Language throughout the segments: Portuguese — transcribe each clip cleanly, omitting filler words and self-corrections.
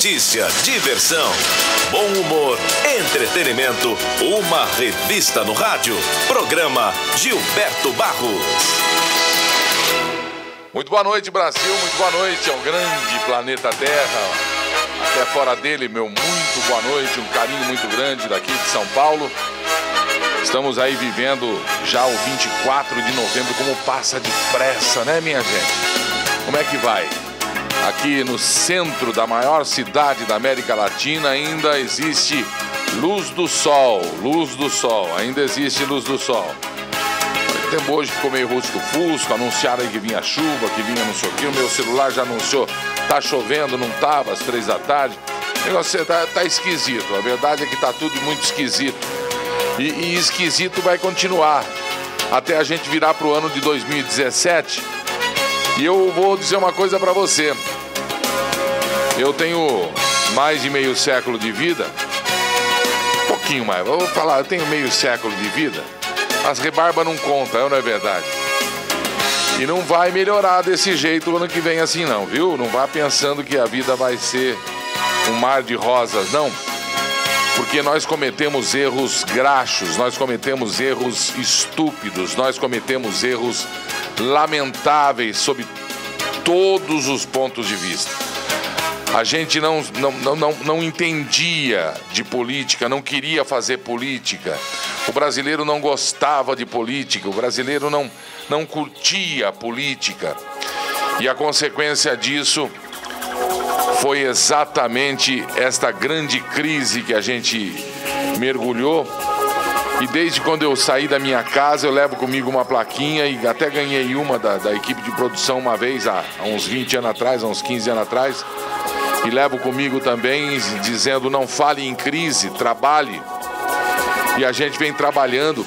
notícia, diversão, bom humor, entretenimento, uma revista no rádio. Programa Gilberto Barros. Muito boa noite, Brasil, muito boa noite ao grande planeta Terra. Até fora dele, meu muito boa noite, um carinho muito grande daqui de São Paulo. Estamos aí vivendo já o 24 de novembro, como passa depressa, né, minha gente? Como é que vai? Aqui no centro da maior cidade da América Latina ainda existe luz do sol, ainda existe luz do sol. O tempo hoje ficou meio rusco-fusco, anunciaram aí que vinha chuva, que vinha não sei o que, o meu celular já anunciou, tá chovendo, não tava, às 3 da tarde. O negócio tá esquisito, a verdade é que tá tudo muito esquisito. E esquisito vai continuar até a gente virar pro ano de 2017. E eu vou dizer uma coisa pra você. Eu tenho mais de meio século de vida. Um pouquinho mais. Eu vou falar, eu tenho meio século de vida. As rebarbas não contam, não é verdade? E não vai melhorar desse jeito o ano que vem assim não, viu? Não vá pensando que a vida vai ser um mar de rosas, não. Porque nós cometemos erros graxos, nós cometemos erros estúpidos, nós cometemos erros lamentáveis sob todos os pontos de vista. A gente não entendia de política, não queria fazer política. O brasileiro não gostava de política, o brasileiro não curtia a política. E a consequência disso foi exatamente esta grande crise que a gente mergulhou. E desde quando eu saí da minha casa, eu levo comigo uma plaquinha e até ganhei uma da equipe de produção uma vez, há uns 20 anos atrás, há uns 15 anos atrás. E levo comigo também dizendo: não fale em crise, trabalhe. E a gente vem trabalhando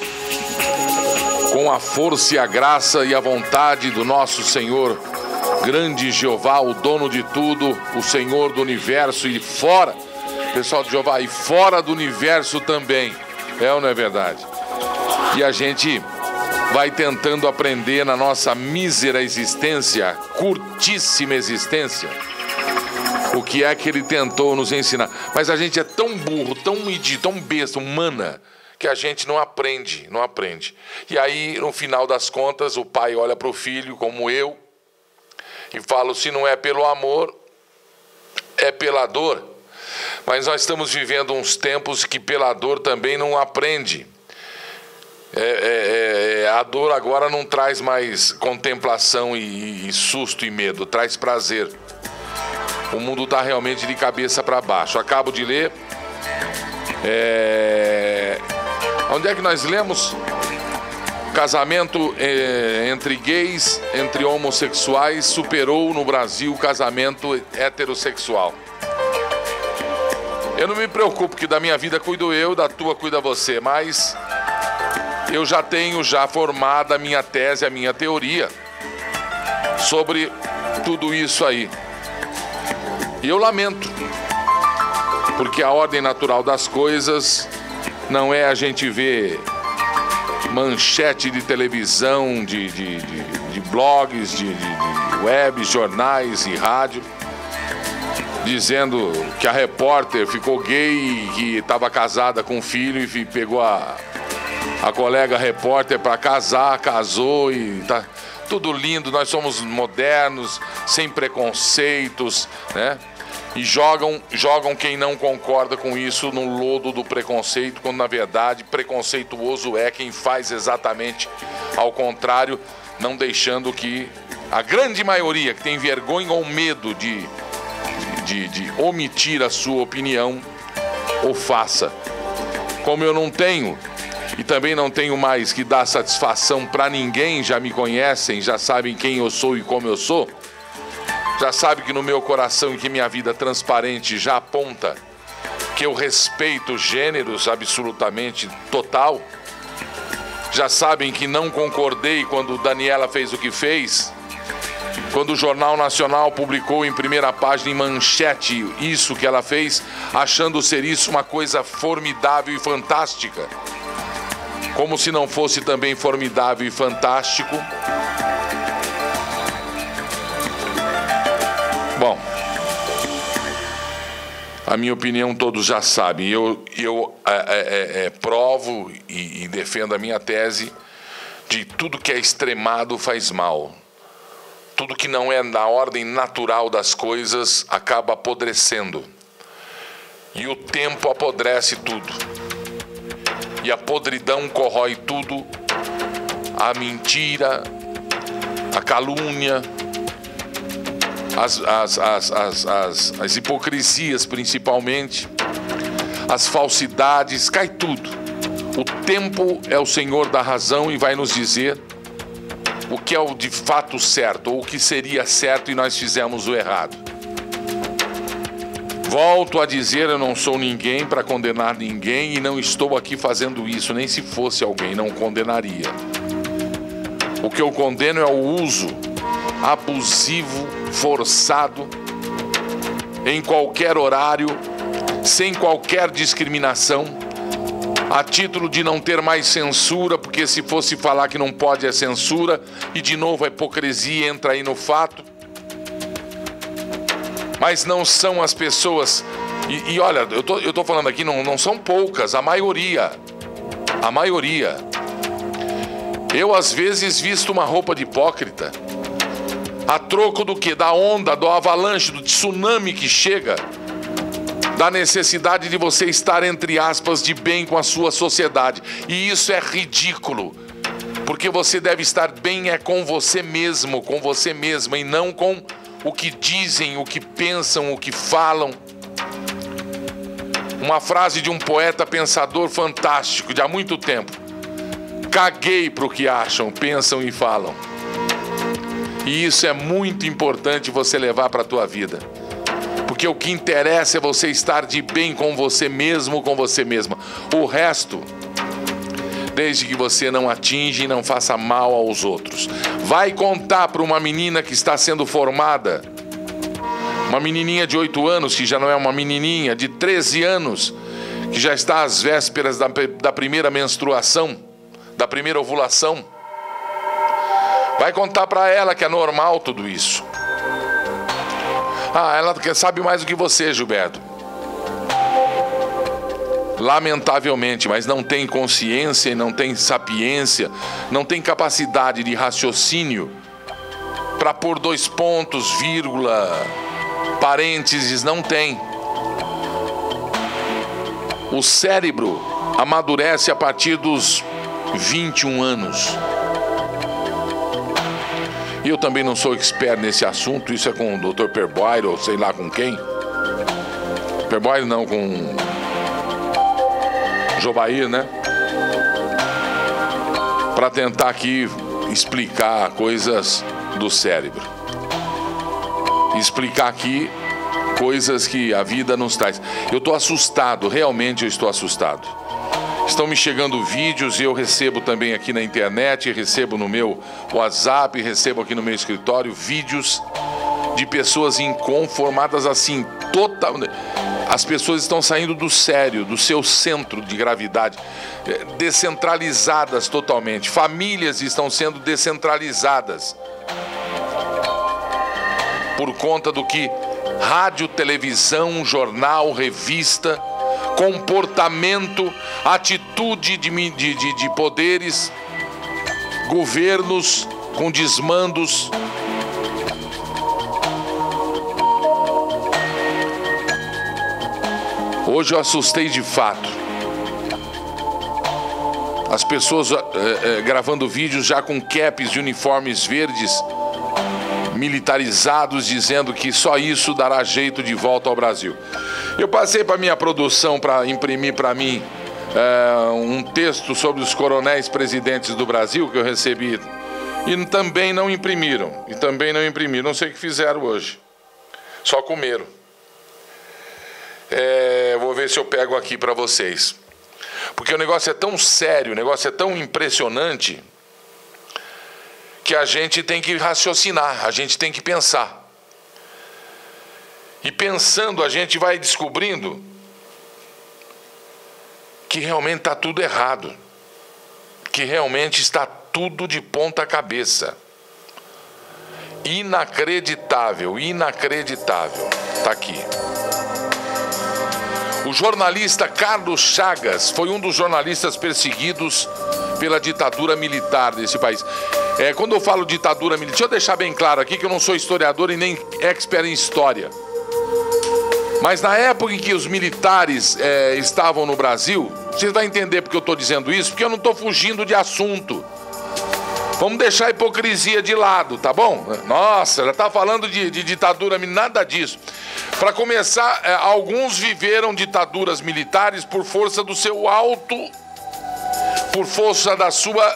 com a força e a graça e a vontade do nosso Senhor, grande Jeová, o dono de tudo, o Senhor do universo e fora, pessoal de Jeová, e fora do universo também. É ou não é verdade? E a gente vai tentando aprender na nossa mísera existência, curtíssima existência, o que é que ele tentou nos ensinar. Mas a gente é tão burro, tão idiota, tão besta, humana, que a gente não aprende. E aí, no final das contas, o pai olha para o filho, como eu, e fala: se não é pelo amor, é pela dor. Mas nós estamos vivendo uns tempos que pela dor também não aprende. A dor agora não traz mais contemplação e susto e medo, traz prazer. O mundo está realmente de cabeça para baixo. Acabo de ler. Onde é que nós lemos? Casamento entre gays, entre homossexuais, superou no Brasil o casamento heterossexual. Eu não me preocupo, que da minha vida cuido eu, da tua cuida você, mas eu já tenho formada a minha tese, a minha teoria sobre tudo isso aí. E eu lamento, porque a ordem natural das coisas não é a gente ver manchete de televisão, de blogs, de web, jornais e rádio, dizendo que a repórter ficou gay e que estava casada com um filho e pegou a colega repórter para casar, casou e tá tudo lindo. Nós somos modernos, sem preconceitos, né? E jogam quem não concorda com isso no lodo do preconceito, quando na verdade preconceituoso é quem faz exatamente ao contrário, não deixando que a grande maioria que tem vergonha ou medo de omitir a sua opinião o faça. Como eu não tenho, e também não tenho mais que dar satisfação para ninguém, já me conhecem, já sabem quem eu sou e como eu sou, já sabem que no meu coração e que minha vida transparente já aponta que eu respeito gêneros absolutamente total, já sabem que não concordei quando Daniela fez o que fez, quando o Jornal Nacional publicou em primeira página, em manchete, isso que ela fez, achando ser isso uma coisa formidável e fantástica. Como se não fosse também formidável e fantástico. Bom, A minha opinião todos já sabem. Eu provo e defendo a minha tese de tudo que é extremado faz mal. Tudo que não é na ordem natural das coisas acaba apodrecendo. E o tempo apodrece tudo. E a podridão corrói tudo. A mentira, a calúnia, as hipocrisias principalmente, as falsidades, cai tudo. O tempo é o Senhor da razão e vai nos dizer o que é o de fato certo, ou o que seria certo e nós fizemos o errado. Volto a dizer, eu não sou ninguém para condenar ninguém e não estou aqui fazendo isso, nem se fosse alguém, não condenaria. O que eu condeno é o uso abusivo, forçado, em qualquer horário, sem qualquer discriminação, a título de não ter mais censura, porque se fosse falar que não pode é censura, e de novo a hipocrisia entra aí no fato. Mas não são as pessoas, e olha, eu tô falando aqui, não são poucas, a maioria. Eu às vezes visto uma roupa de hipócrita, a troco do que? Da onda, do avalanche, do tsunami que chega, da necessidade de você estar, entre aspas, de bem com a sua sociedade. E isso é ridículo, porque você deve estar bem com você mesmo, com você mesma, e não com o que dizem, o que pensam, o que falam. Uma frase de um poeta pensador fantástico de há muito tempo: caguei para o que acham, pensam e falam. E isso é muito importante você levar para a tua vida. Porque o que interessa é você estar de bem com você mesmo, com você mesma. O resto, desde que você não atinja e não faça mal aos outros. Vai contar para uma menina que está sendo formada, uma menininha de 8 anos, que já não é uma menininha, de 13 anos, que já está às vésperas da primeira menstruação, da primeira ovulação. Vai contar para ela que é normal tudo isso. Ela sabe mais do que você, Gilberto. Lamentavelmente, mas não tem consciência e não tem sapiência, não tem capacidade de raciocínio para pôr 2 pontos, vírgula, parênteses, não tem. O cérebro amadurece a partir dos 21 anos. E eu também não sou expert nesse assunto, isso é com o Dr. Perboire, ou sei lá com quem. Perboire não, com Jobair, né? Para tentar aqui explicar coisas do cérebro. Explicar aqui coisas que a vida nos traz. Eu estou assustado, realmente eu estou assustado. Estão me chegando vídeos e eu recebo também aqui na internet, recebo no meu WhatsApp, recebo aqui no meu escritório vídeos de pessoas inconformadas assim, totalmente. As pessoas estão saindo do sério, do seu centro de gravidade, descentralizadas totalmente. Famílias estão sendo descentralizadas por conta do que rádio, televisão, jornal, revista, comportamento, atitude de poderes, governos com desmandos. Hoje eu assustei de fato. As pessoas gravando vídeos já com capes de uniformes verdes, militarizados, dizendo que só isso dará jeito de volta ao Brasil. Eu passei para minha produção para imprimir para mim um texto sobre os coronéis presidentes do Brasil que eu recebi, e também não imprimiram. Não sei o que fizeram hoje. Só comeram. Vou ver se eu pego aqui para vocês. Porque o negócio é tão sério, o negócio é tão impressionante, que a gente tem que raciocinar, a gente tem que pensar. E pensando, a gente vai descobrindo que realmente está tudo errado. Que realmente está tudo de ponta cabeça. Inacreditável, inacreditável. Está aqui. O jornalista Carlos Chagas foi um dos jornalistas perseguidos pela ditadura militar desse país. Quando eu falo ditadura militar, deixa eu deixar bem claro aqui que eu não sou historiador e nem expert em história. Mas na época em que os militares estavam no Brasil, vocês vão entender porque eu estou dizendo isso, porque eu não estou fugindo de assunto. Vamos deixar a hipocrisia de lado, tá bom? Nossa, já está falando de ditadura militar, nada disso. Para começar, alguns viveram ditaduras militares por força do seu por força da sua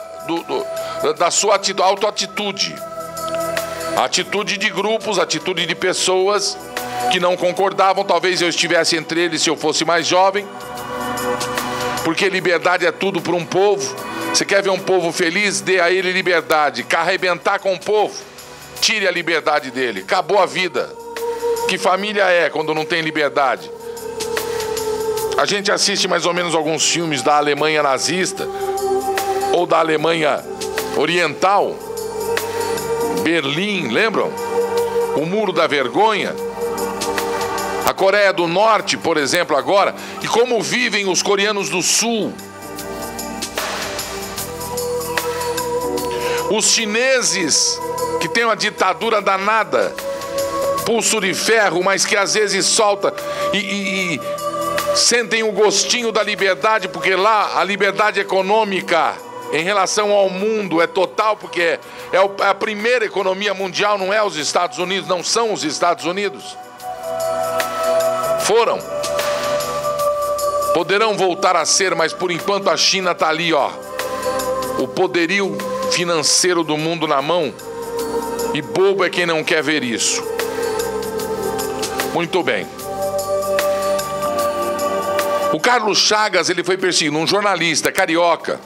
autoatitude. Atitude de grupos, atitude de pessoas que não concordavam. Talvez eu estivesse entre eles se eu fosse mais jovem. Porque liberdade é tudo para um povo. Você quer ver um povo feliz? Dê a ele liberdade. Quer arrebentar com o povo? Tire a liberdade dele. Acabou a vida. Que família é quando não tem liberdade? A gente assiste mais ou menos alguns filmes da Alemanha nazista ou da Alemanha Oriental. Berlim, lembram? O Muro da Vergonha. A Coreia do Norte, por exemplo, agora. E como vivem os coreanos do Sul. Os chineses, que tem uma ditadura danada, pulso de ferro, mas que às vezes solta e sentem o gostinho da liberdade, porque lá a liberdade econômica em relação ao mundo é total, porque é a primeira economia mundial, não é os Estados Unidos, não são os Estados Unidos. Foram. Poderão voltar a ser, mas por enquanto a China está ali, ó. O poderio financeiro do mundo na mão. E bobo é quem não quer ver isso. Muito bem. O Carlos Chagas, ele foi perseguido, um jornalista carioca.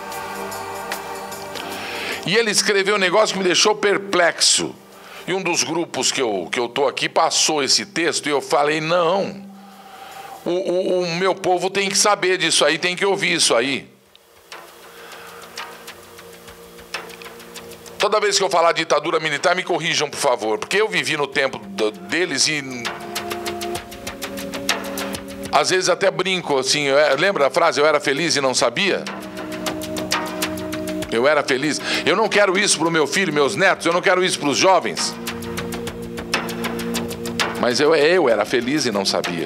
E ele escreveu um negócio que me deixou perplexo. E um dos grupos que eu tô aqui passou esse texto e eu falei, não. O meu povo tem que saber disso aí, tem que ouvir isso aí. Toda vez que eu falar ditadura militar, me corrijam, por favor. Porque eu vivi no tempo deles e... Às vezes até brinco, assim... Lembra a frase, eu era feliz e não sabia? Eu era feliz. Eu não quero isso para o meu filho, meus netos. Eu não quero isso para os jovens. Mas eu era feliz e não sabia.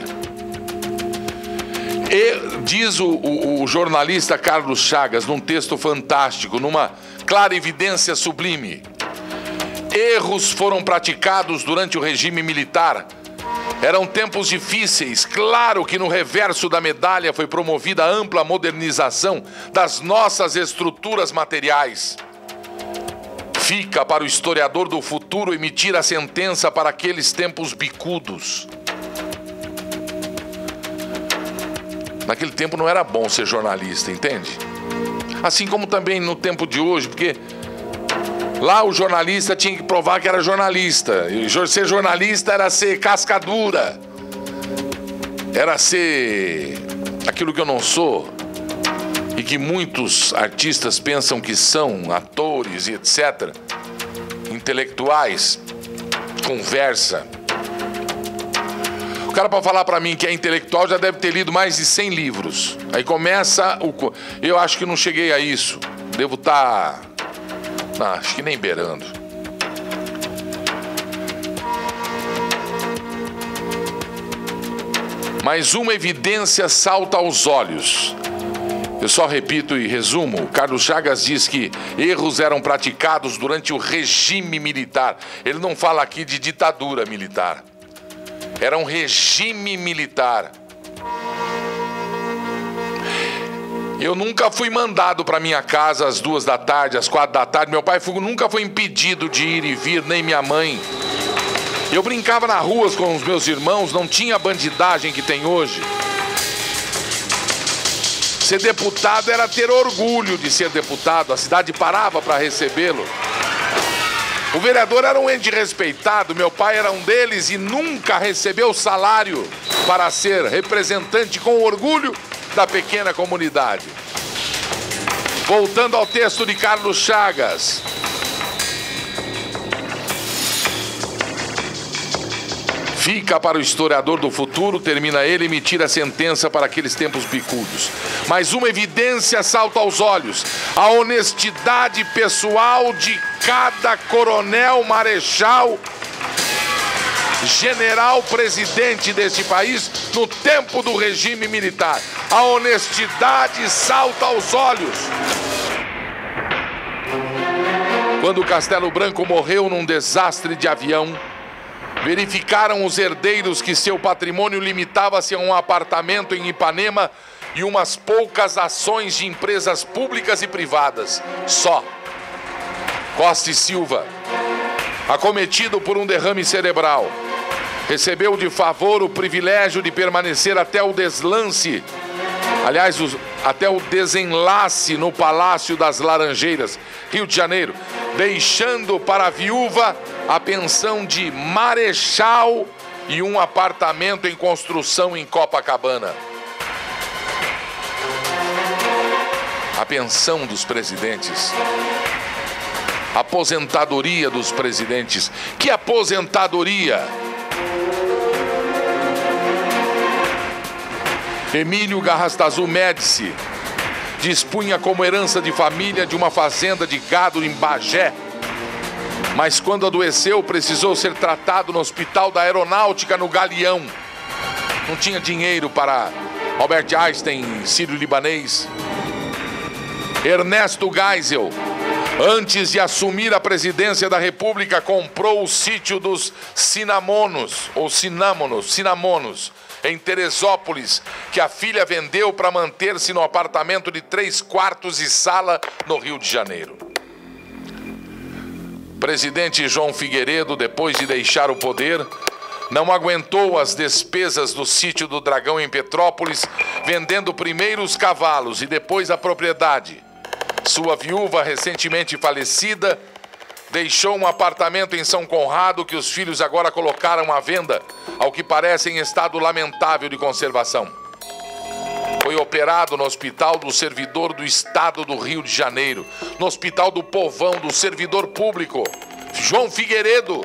E diz o jornalista Carlos Chagas, num texto fantástico, numa clara evidência sublime. Erros foram praticados durante o regime militar. Eram tempos difíceis. Claro que no reverso da medalha foi promovida a ampla modernização das nossas estruturas materiais. Fica para o historiador do futuro emitir a sentença para aqueles tempos bicudos. Naquele tempo não era bom ser jornalista, entende? Assim como também no tempo de hoje, porque lá o jornalista tinha que provar que era jornalista. E ser jornalista era ser casca dura. Era ser aquilo que eu não sou. E que muitos artistas pensam que são, atores e etc. Intelectuais. Conversa. O cara, para falar para mim que é intelectual, já deve ter lido mais de 100 livros. Aí começa o... Eu acho que não cheguei a isso. Devo estar... Não, acho que nem beirando. Mas uma evidência salta aos olhos. Eu só repito e resumo. Carlos Chagas diz que erros eram praticados durante o regime militar. Ele não fala aqui de ditadura militar. Era um regime militar. Eu nunca fui mandado para minha casa às 2 da tarde, às 4 da tarde. Meu pai nunca foi impedido de ir e vir, nem minha mãe. Eu brincava na rua com os meus irmãos, não tinha bandidagem que tem hoje. Ser deputado era ter orgulho de ser deputado. A cidade parava para recebê-lo. O vereador era um ente respeitado, meu pai era um deles e nunca recebeu salário para ser representante com orgulho da pequena comunidade. Voltando ao texto de Carlos Chagas. Fica para o historiador do futuro, termina ele, emitir a sentença para aqueles tempos bicudos. Mas uma evidência salta aos olhos: a honestidade pessoal de cada coronel, marechal, general, presidente deste país no tempo do regime militar. A honestidade salta aos olhos. Quando Castelo Branco morreu num desastre de avião, verificaram os herdeiros que seu patrimônio limitava-se a um apartamento em Ipanema e umas poucas ações de empresas públicas e privadas. Só. Costa e Silva, acometido por um derrame cerebral, recebeu de favor o privilégio de permanecer até o deslance, aliás, até o desenlace no Palácio das Laranjeiras, Rio de Janeiro, deixando para a viúva a pensão de marechal e um apartamento em construção em Copacabana. A pensão dos presidentes. Aposentadoria dos presidentes. Que aposentadoria? Emílio Garrastazu Médici dispunha como herança de família de uma fazenda de gado em Bagé, mas quando adoeceu precisou ser tratado no Hospital da Aeronáutica no Galeão. Não tinha dinheiro para Albert Einstein, sírio-libanês. Ernesto Geisel, antes de assumir a presidência da República, comprou o sítio dos Cinamonos, em Teresópolis, que a filha vendeu para manter-se no apartamento de 3 quartos e sala no Rio de Janeiro. Presidente João Figueiredo, depois de deixar o poder, não aguentou as despesas do sítio do Dragão em Petrópolis, vendendo primeiro os cavalos e depois a propriedade. Sua viúva, recentemente falecida, deixou um apartamento em São Conrado que os filhos agora colocaram à venda, ao que parece em estado lamentável de conservação. Foi operado no Hospital do Servidor do Estado do Rio de Janeiro, no Hospital do Povão, do Servidor Público, João Figueiredo.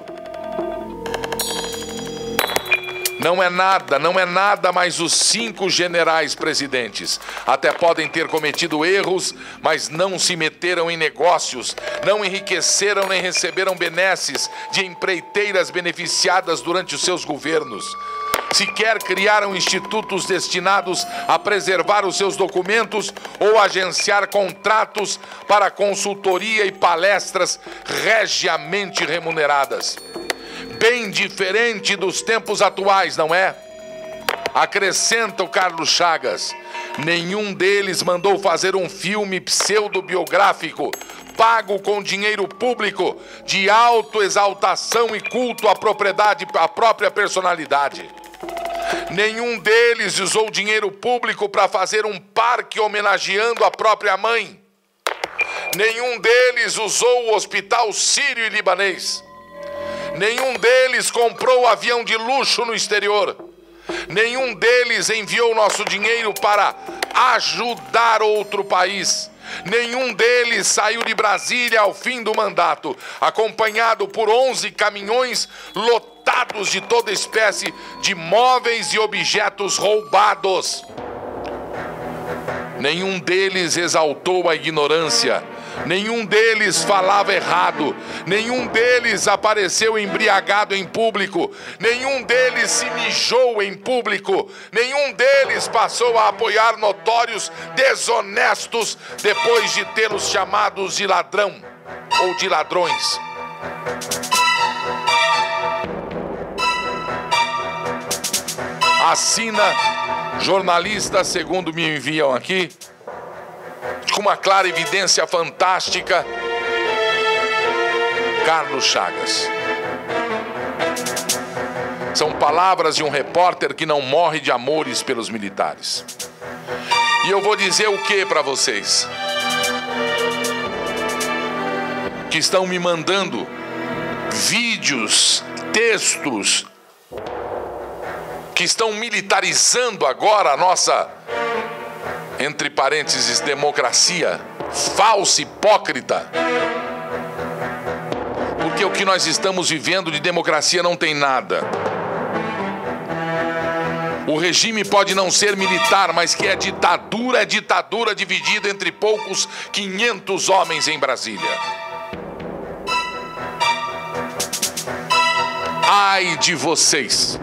Não é nada, mas os 5 generais presidentes até podem ter cometido erros, mas não se meteram em negócios, não enriqueceram nem receberam benesses de empreiteiras beneficiadas durante os seus governos. Sequer criaram institutos destinados a preservar os seus documentos ou agenciar contratos para consultoria e palestras regiamente remuneradas. Bem diferente dos tempos atuais, não é? Acrescenta o Carlos Chagas: nenhum deles mandou fazer um filme pseudobiográfico, pago com dinheiro público, de autoexaltação e culto à propriedade, à própria personalidade. Nenhum deles usou dinheiro público para fazer um parque homenageando a própria mãe. Nenhum deles usou o hospital sírio e libanês. Nenhum deles comprou avião de luxo no exterior. Nenhum deles enviou nosso dinheiro para ajudar outro país. Nenhum deles saiu de Brasília ao fim do mandato, acompanhado por 11 caminhões lotados de toda espécie de móveis e objetos roubados. Nenhum deles exaltou a ignorância. Nenhum deles falava errado, nenhum deles apareceu embriagado em público, nenhum deles se mijou em público, nenhum deles passou a apoiar notórios desonestos depois de tê-los chamados de ladrão ou de ladrões. Assina jornalista, segundo me enviam aqui, com uma clara evidência fantástica, Carlos Chagas. São palavras de um repórter que não morre de amores pelos militares. E eu vou dizer o que para vocês que estão me mandando vídeos, textos, que estão militarizando agora a nossa, entre parênteses, democracia falsa, hipócrita. Porque o que nós estamos vivendo de democracia não tem nada. O regime pode não ser militar, mas que é ditadura dividida entre poucos 500 homens em Brasília. Ai de vocês.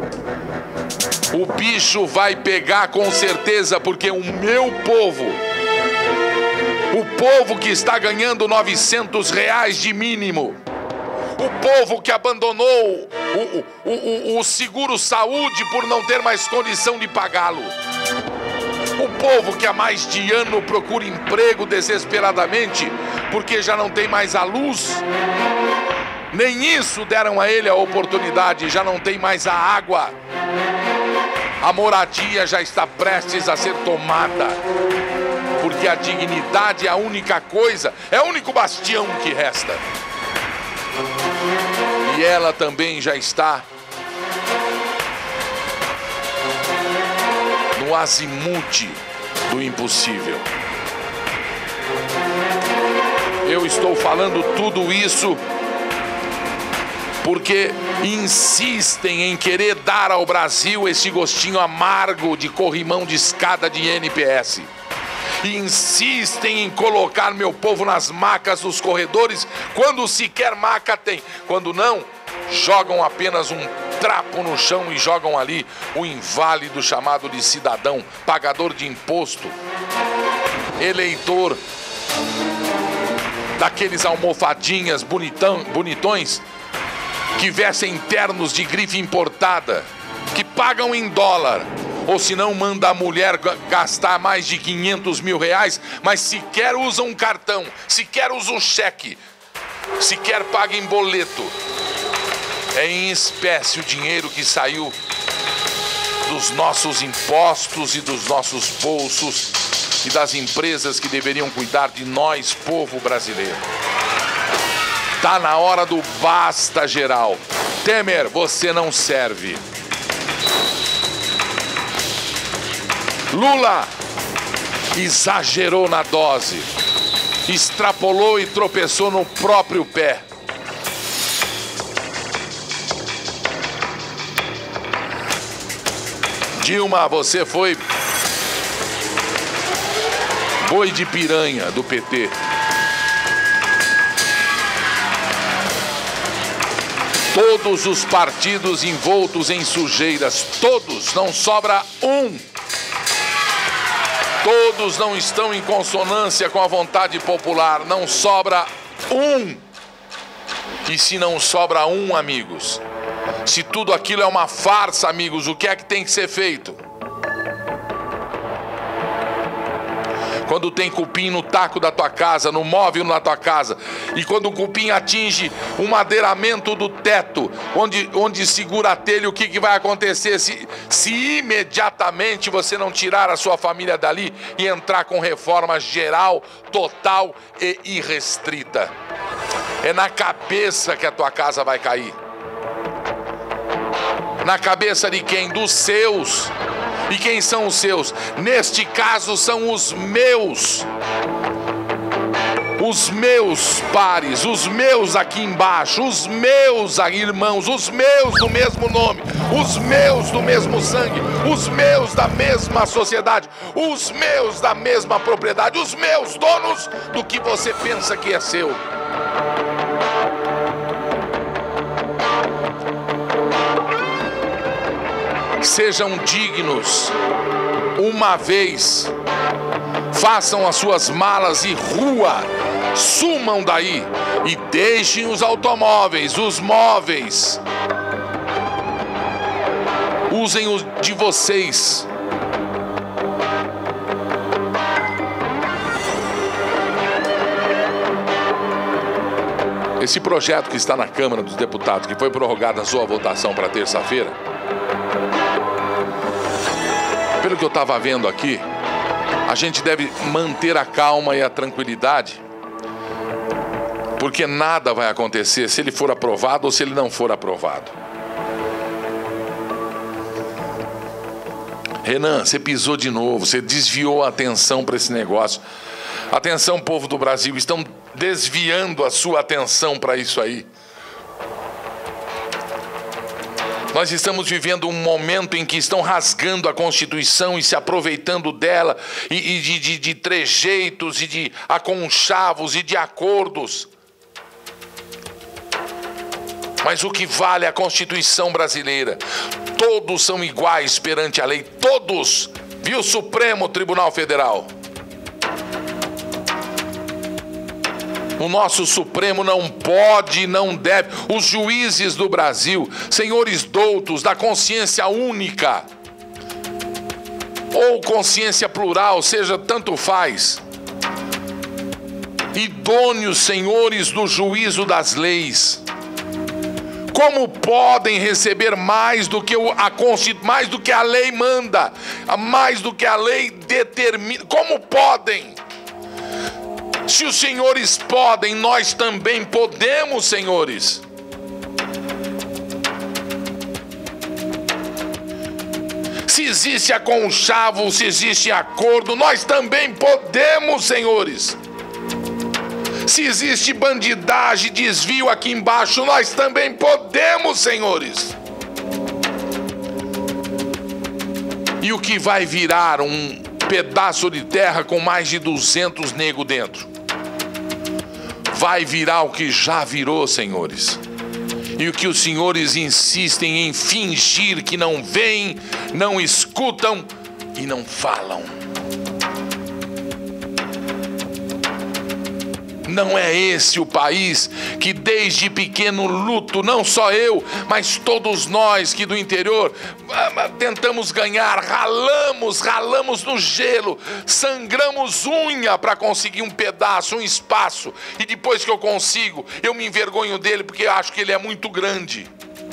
O bicho vai pegar com certeza, porque o meu povo, o povo que está ganhando R$900 de mínimo, o povo que abandonou o seguro-saúde por não ter mais condição de pagá-lo, o povo que há mais de ano procura emprego desesperadamente porque já não tem mais a luz, nem isso deram a ele a oportunidade, já não tem mais a água, a moradia já está prestes a ser tomada, porque a dignidade é a única coisa, é o único bastião que resta. E ela também já está no azimuth do impossível. Eu estou falando tudo isso porque insistem em querer dar ao Brasil esse gostinho amargo de corrimão de escada de INPS. E insistem em colocar meu povo nas macas dos corredores, quando sequer maca tem. Quando não, jogam apenas um trapo no chão e jogam ali o inválido chamado de cidadão, pagador de imposto, eleitor daqueles almofadinhas bonitões, que vestem ternos de grife importada, que pagam em dólar, ou se não manda a mulher gastar mais de R$500 mil, mas sequer usa um cartão, sequer usa um cheque, sequer paga em boleto. É em espécie o dinheiro que saiu dos nossos impostos e dos nossos bolsos e das empresas que deveriam cuidar de nós, povo brasileiro. Tá na hora do basta geral. Temer, você não serve. Lula exagerou na dose, extrapolou e tropeçou no próprio pé. Dilma, você foi boi de piranha do PT. Todos os partidos envoltos em sujeiras, todos, não sobra um. Todos não estão em consonância com a vontade popular, não sobra um. E se não sobra um, amigos, se tudo aquilo é uma farsa, amigos, o que é que tem que ser feito? Quando tem cupim no taco da tua casa, no móvel na tua casa, e quando o cupim atinge o madeiramento do teto, onde segura a telha, o que vai acontecer se imediatamente você não tirar a sua família dali e entrar com reforma geral, total e irrestrita? É na cabeça que a tua casa vai cair. Na cabeça de quem? Dos seus. E quem são os seus? Neste caso são os meus. Os meus pares, os meus aqui embaixo, os meus irmãos, os meus do mesmo nome, os meus do mesmo sangue, os meus da mesma sociedade, os meus da mesma propriedade, os meus donos do que você pensa que é seu. Sejam dignos uma vez, façam as suas malas e rua, sumam daí e deixem os automóveis, os móveis, usem os de vocês. Esse projeto que está na Câmara dos Deputados, que foi prorrogada a sua votação para terça-feira, pelo que eu estava vendo aqui, a gente deve manter a calma e a tranquilidade, porque nada vai acontecer se ele for aprovado ou se ele não for aprovado. Renan, você pisou de novo, você desviou a atenção para esse negócio. Atenção, povo do Brasil, estão desviando a sua atenção para isso aí. Nós estamos vivendo um momento em que estão rasgando a Constituição e se aproveitando dela, e de trejeitos, e de aconchavos, e de acordos. Mas o que vale é a Constituição brasileira. Todos são iguais perante a lei, todos. Viu o Supremo Tribunal Federal? O nosso Supremo não pode, não deve. Os juízes do Brasil, senhores doutos da consciência única, ou consciência plural, seja, tanto faz. Idôneos senhores do juízo das leis. Como podem receber mais do que mais do que a lei manda, mais do que a lei determina? Como podem? Se os senhores podem, nós também podemos, senhores. Se existe aconchavo, se existe acordo, nós também podemos, senhores. Se existe bandidagem, desvio aqui embaixo, nós também podemos, senhores. E o que vai virar um pedaço de terra com mais de 200 negros dentro? Vai virar o que já virou, senhores. E o que os senhores insistem em fingir que não veem, não escutam e não falam. Não é esse o país que desde pequeno luto, não só eu, mas todos nós que do interior tentamos ganhar, ralamos no gelo, sangramos unha para conseguir um pedaço, um espaço, e depois que eu consigo, eu me envergonho dele porque eu acho que ele é muito grande.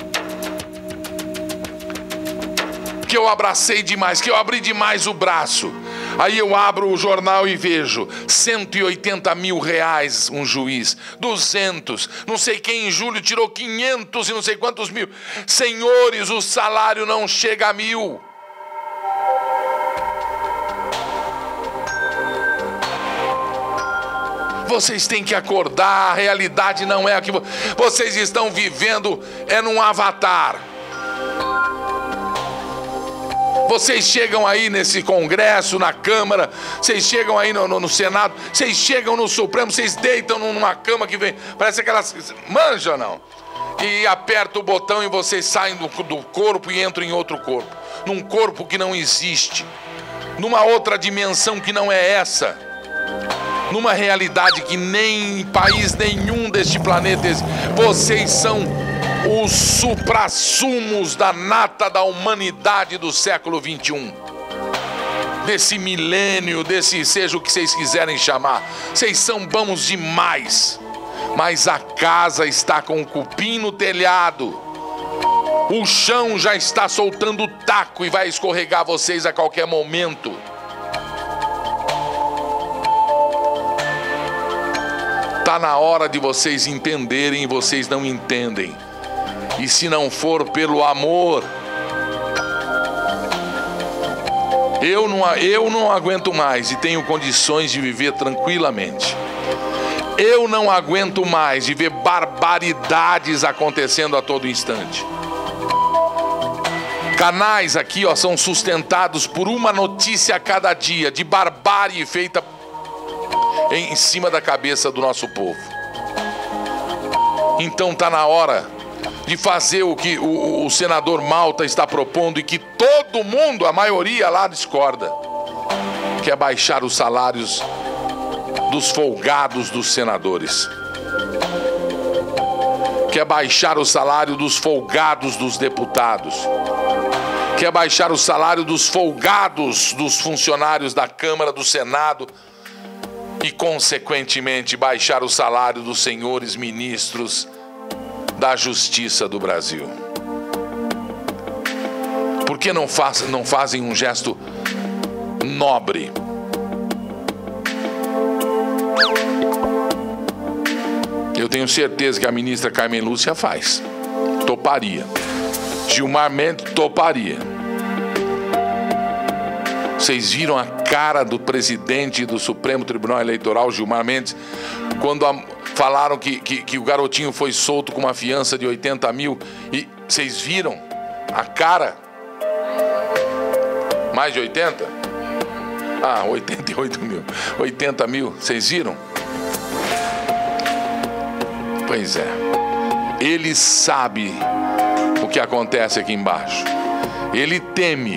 Que eu abracei demais, que eu abri demais o braço. Aí eu abro o jornal e vejo 180 mil reais um juiz, 200, não sei quem em julho tirou 500 e não sei quantos mil. Senhores, o salário não chega a 1.000. Vocês têm que acordar, a realidade não é a que vocês estão vivendo, é num avatar. Vocês chegam aí nesse Congresso, na Câmara, vocês chegam aí no Senado, vocês chegam no Supremo, vocês deitam numa cama que vem, parece aquelas... Manja, não? E aperta o botão e vocês saem do corpo e entram em outro corpo. Num corpo que não existe. Numa outra dimensão que não é essa. Numa realidade que nem em país nenhum deste planeta existe. Vocês são os suprassumos da nata da humanidade do século 21. Desse milênio, desse seja o que vocês quiserem chamar. Vocês são bons demais. Mas a casa está com o cupim no telhado. O chão já está soltando o taco e vai escorregar vocês a qualquer momento. Está na hora de vocês entenderem e vocês não entendem. E se não for pelo amor, eu não aguento mais e tenho condições de viver tranquilamente. Eu não aguento mais de ver barbaridades acontecendo a todo instante. Canais aqui, ó, são sustentados por uma notícia a cada dia de barbárie feita em cima da cabeça do nosso povo. Então está na hora de fazer o que o senador Malta está propondo e que todo mundo, a maioria lá, discorda, que é baixar os salários dos folgados dos senadores, que é baixar o salário dos folgados dos deputados, que é baixar o salário dos folgados dos funcionários da Câmara, do Senado e, consequentemente, baixar o salário dos senhores ministros da Justiça do Brasil. Por que não fazem um gesto nobre? Eu tenho certeza que a ministra Carmen Lúcia faz. Toparia. Gilmar Mendes toparia. Vocês viram a cara do presidente do Supremo Tribunal Eleitoral, Gilmar Mendes, quando falaram que o garotinho foi solto com uma fiança de 80 mil. E vocês viram? A cara. Mais de 80? Ah, 88 mil. 80 mil, vocês viram? Pois é. Ele sabe o que acontece aqui embaixo. Ele teme.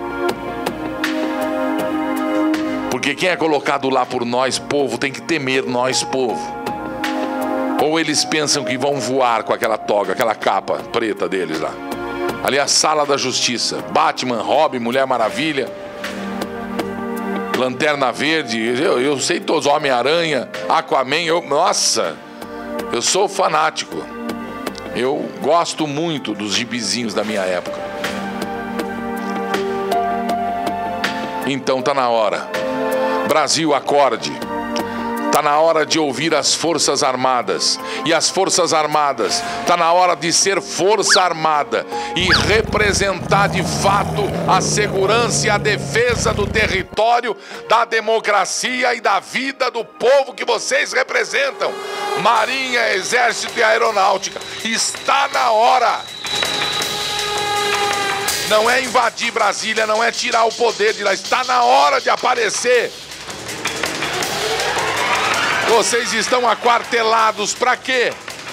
Porque quem é colocado lá por nós, povo, tem que temer nós, povo. Ou eles pensam que vão voar com aquela toga, aquela capa preta deles lá. Ali é a sala da justiça. Batman, Robin, Mulher Maravilha, Lanterna Verde, eu sei todos, Homem-Aranha, Aquaman, nossa, eu sou fanático. Eu gosto muito dos gibizinhos da minha época. Então tá na hora. Brasil, acorde. Tá na hora de ouvir as Forças Armadas. E as Forças Armadas, tá na hora de ser Força Armada e representar de fato a segurança e a defesa do território, da democracia e da vida do povo que vocês representam. Marinha, Exército e Aeronáutica. Está na hora. Não é invadir Brasília, não é tirar o poder de lá. Está na hora de aparecer. Vocês estão aquartelados para quê?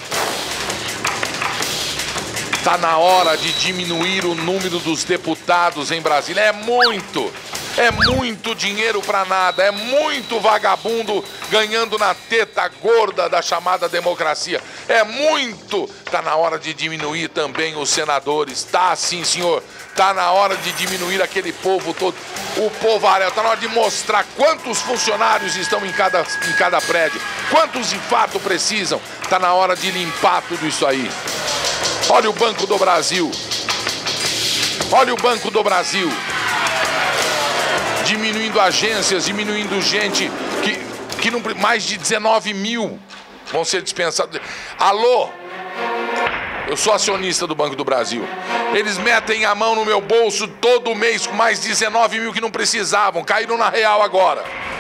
Está na hora de diminuir o número dos deputados em Brasília. É muito dinheiro para nada. É muito vagabundo ganhando na teta gorda da chamada democracia. Está na hora de diminuir também os senadores. Tá sim, senhor. Está na hora de diminuir aquele povo todo. O povarel. Está na hora de mostrar quantos funcionários estão em cada prédio. Quantos de fato precisam. Está na hora de limpar tudo isso aí. Olha o Banco do Brasil. Olha o Banco do Brasil. Diminuindo agências, diminuindo gente que não, mais de 19 mil vão ser dispensados. Alô? Eu sou acionista do Banco do Brasil. Eles metem a mão no meu bolso todo mês com mais 19 mil que não precisavam. Caíram na real agora.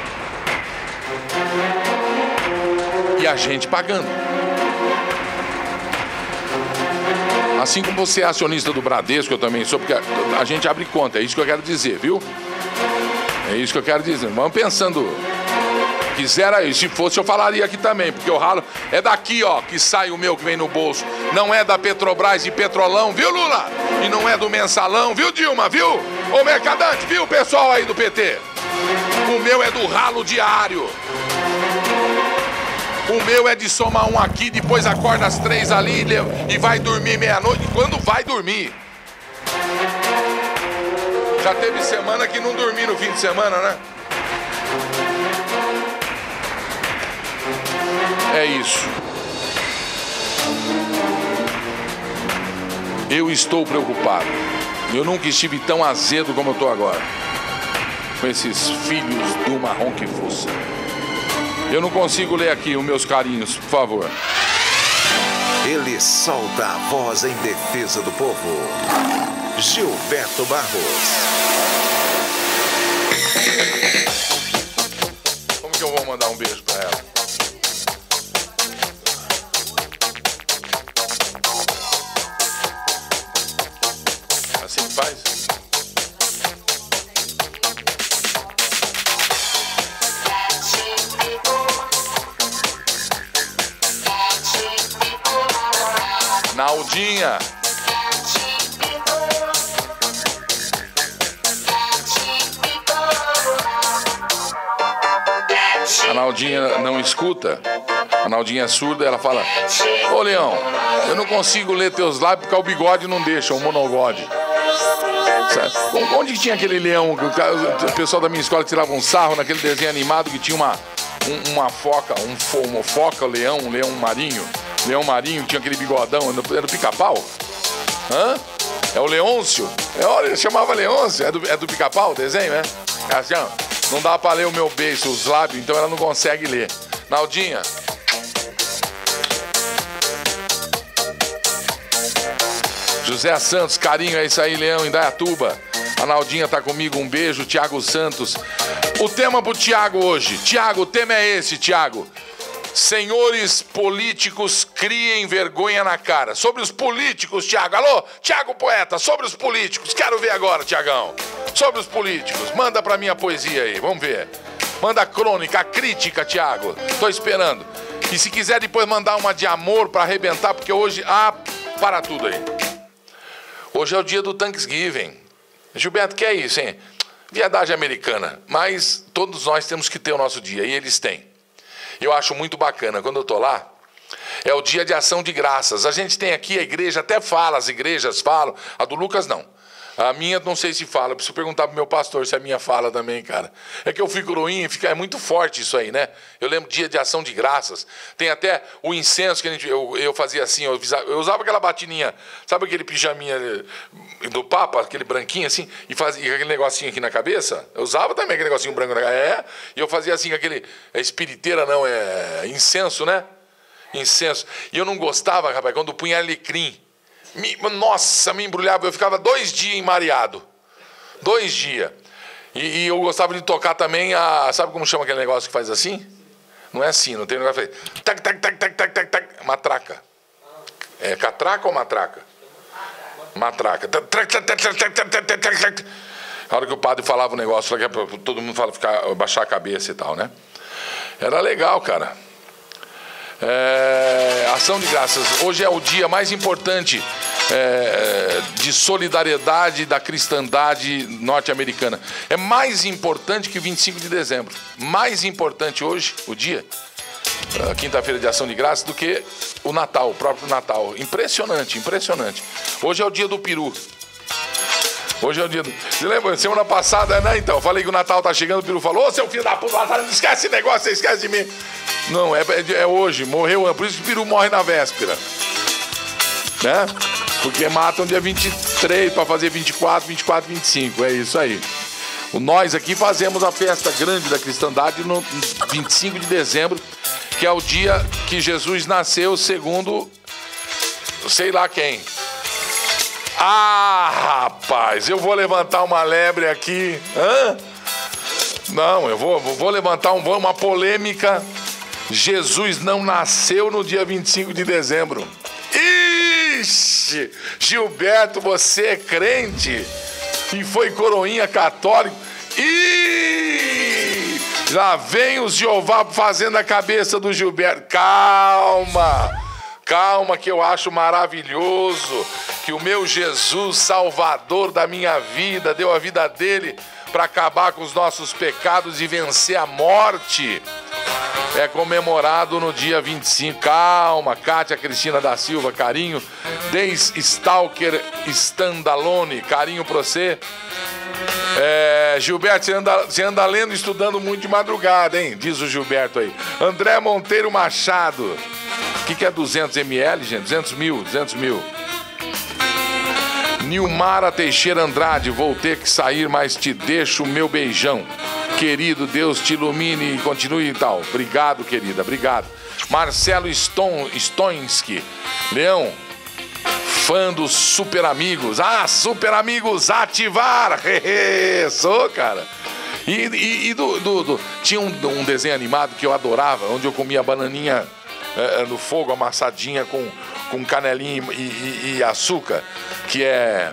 E a gente pagando. Assim como você é acionista do Bradesco, eu também sou, porque a gente abre conta. É isso que eu quero dizer, viu? É isso que eu quero dizer. Vamos pensando. Quisera aí, se fosse eu falaria aqui também, porque eu ralo. É daqui, ó, que sai o meu que vem no bolso. Não é da Petrobras e Petrolão, viu, Lula? E não é do Mensalão, viu, Dilma, viu? Ô Mercadante, viu, pessoal aí do PT? O meu é do ralo diário. O meu é de somar um aqui, depois acorda às 3 ali e vai dormir meia-noite. Quando vai dormir? Já teve semana que não dormi no fim de semana, né? É isso. Eu estou preocupado. Eu nunca estive tão azedo como eu estou agora. Com esses filhos do marrom que fosse. Eu não consigo ler aqui os meus carinhos, por favor. Ele solta a voz em defesa do povo. Gilberto Barros. Como que eu vou mandar um beijo pra ela? Assim que faz? Naldinha. A Naldinha não escuta. A Naldinha é surda, ela fala: ô Leão, eu não consigo ler teus lábios porque o bigode não deixa, o monogode. Onde que tinha aquele leão? O pessoal da minha escola tirava um sarro naquele desenho animado que tinha uma foca, uma foca, um leão marinho. Leão marinho, tinha aquele bigodão, era do Pica-Pau? Hã? É o Leôncio? Olha, ele chamava Leôncio, é do Pica-Pau o desenho, né? Assim, ó, não dá pra ler o meu beijo, os lábios, então ela não consegue ler. Naldinha. José Santos, carinho, é isso aí, Leão, Indaiatuba. A Naldinha tá comigo, um beijo. Tiago Santos. O tema pro Tiago hoje. Tiago, o tema é esse, Tiago. Senhores políticos, criem vergonha na cara. Sobre os políticos, Tiago. Alô, Tiago Poeta, sobre os políticos. Quero ver agora, Tiagão. Sobre os políticos. Manda pra mim a poesia aí, vamos ver. Manda a crônica, a crítica, Tiago. Tô esperando. E se quiser depois mandar uma de amor pra arrebentar, porque hoje... para tudo aí. Hoje é o dia do Thanksgiving. Gilberto, que é isso, hein? Viadagem americana. Mas todos nós temos que ter o nosso dia, e eles têm. Eu acho muito bacana, quando eu estou lá, é o dia de ação de graças. A gente tem aqui, a igreja até fala, as igrejas falam, a do Lucas não. A minha não sei se fala, eu preciso perguntar pro meu pastor se a minha fala também, cara. É que eu fico ruim, é muito forte isso aí, né? Eu lembro dia de ação de graças. Tem até o incenso que eu fazia assim, eu usava aquela batininha, sabe aquele pijaminha do Papa, aquele branquinho assim, e fazia aquele negocinho aqui na cabeça? Eu usava também aquele negocinho branco na cabeça, e eu fazia assim, aquele, espiriteira não, incenso, né? Incenso. E eu não gostava, rapaz, quando punha alecrim. Nossa, me embrulhava, eu ficava 2 dias mareado. 2 dias. E eu gostava de tocar também sabe como chama aquele negócio que faz assim? Não é assim, não tem negócio que faz. Tac, tac, tac, tac, tac, tac, tac. Matraca. É catraca ou matraca? Matraca. A hora que o padre falava o negócio, todo mundo baixar a cabeça e tal, né? Era legal, cara. Ação de graças. Hoje é o dia mais importante de solidariedade da cristandade norte-americana. É mais importante que 25 de dezembro. Mais importante hoje, o dia, quinta-feira de ação de graças, do que o Natal, o próprio Natal. Impressionante, impressionante. Hoje é o dia do peru. Hoje é o dia do... Você lembra? Semana passada, né? Então, eu falei que o Natal tá chegando, o peru falou: ô, seu filho da puta, não esquece esse negócio, você esquece de mim. Não, é hoje, morreu, por isso que o peru morre na véspera. Né? Porque matam dia 23 para fazer 24, 25, é isso aí. Nós aqui fazemos a festa grande da cristandade no 25 de dezembro, que é o dia que Jesus nasceu, segundo sei lá quem. Rapaz, eu vou levantar uma lebre aqui. Não, eu vou levantar uma polêmica. Jesus não nasceu no dia 25 de dezembro. Ixi! Gilberto, você é crente e foi coroinha católico. Ih! Já vem os Jeová fazendo a cabeça do Gilberto. Calma! Calma, que eu acho maravilhoso que o meu Jesus, Salvador da minha vida, deu a vida dele para acabar com os nossos pecados e vencer a morte. É comemorado no dia 25. Calma, Kátia Cristina da Silva, carinho. Deis Stalker Standalone, carinho pra você. Gilberto, você anda lendo e estudando muito de madrugada, hein? Diz o Gilberto aí. André Monteiro Machado. O que é 200 ml, gente? 200 mil. Nilmara Teixeira Andrade, vou ter que sair, mas te deixo o meu beijão. Querido, Deus te ilumine e continue e tal. Obrigado, querida, obrigado. Marcelo Stonski, Leão, fã dos Super Amigos. Super Amigos, ativar! Sou, cara. Tinha um desenho animado que eu adorava, onde eu comia bananinha no fogo, amassadinha com canelinha e açúcar, que é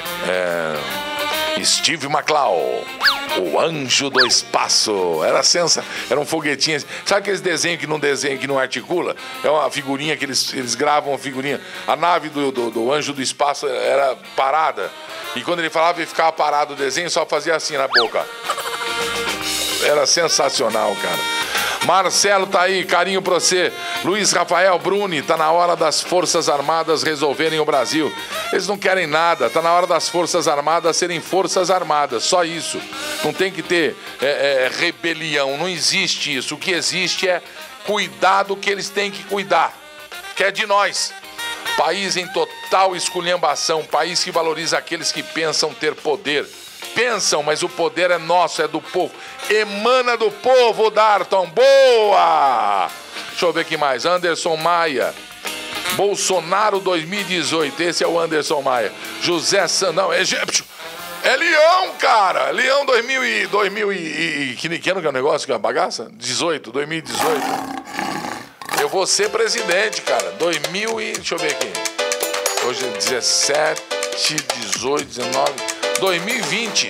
Steve McCloud, o Anjo do Espaço. Era um foguetinho. Sabe aqueles desenhos que não articula? É uma figurinha que eles gravam, uma figurinha. A nave do Anjo do Espaço era parada, e quando ele falava, ele ficava parado o desenho, só fazia assim na boca. Era sensacional, cara. Marcelo tá aí, carinho pra você. Luiz Rafael Bruni, tá na hora das Forças Armadas resolverem o Brasil. Eles não querem nada, tá na hora das Forças Armadas serem Forças Armadas, só isso. Não tem que ter rebelião, não existe isso. O que existe é cuidar do que eles têm que cuidar, que é de nós. País em total esculhambação, país que valoriza aqueles que pensam ter poder. Pensam, mas o poder é nosso, é do povo. Emana do povo, Darton. Boa! Deixa eu ver aqui mais. Anderson Maia. Bolsonaro 2018. Esse é o Anderson Maia. José Sandão. É Leão, cara. Leão 2000 e que ano que é o negócio, que é a bagaça? 2018. Eu vou ser presidente, cara. 2000 e... Deixa eu ver aqui. Hoje é 17, 18, 19... 2020.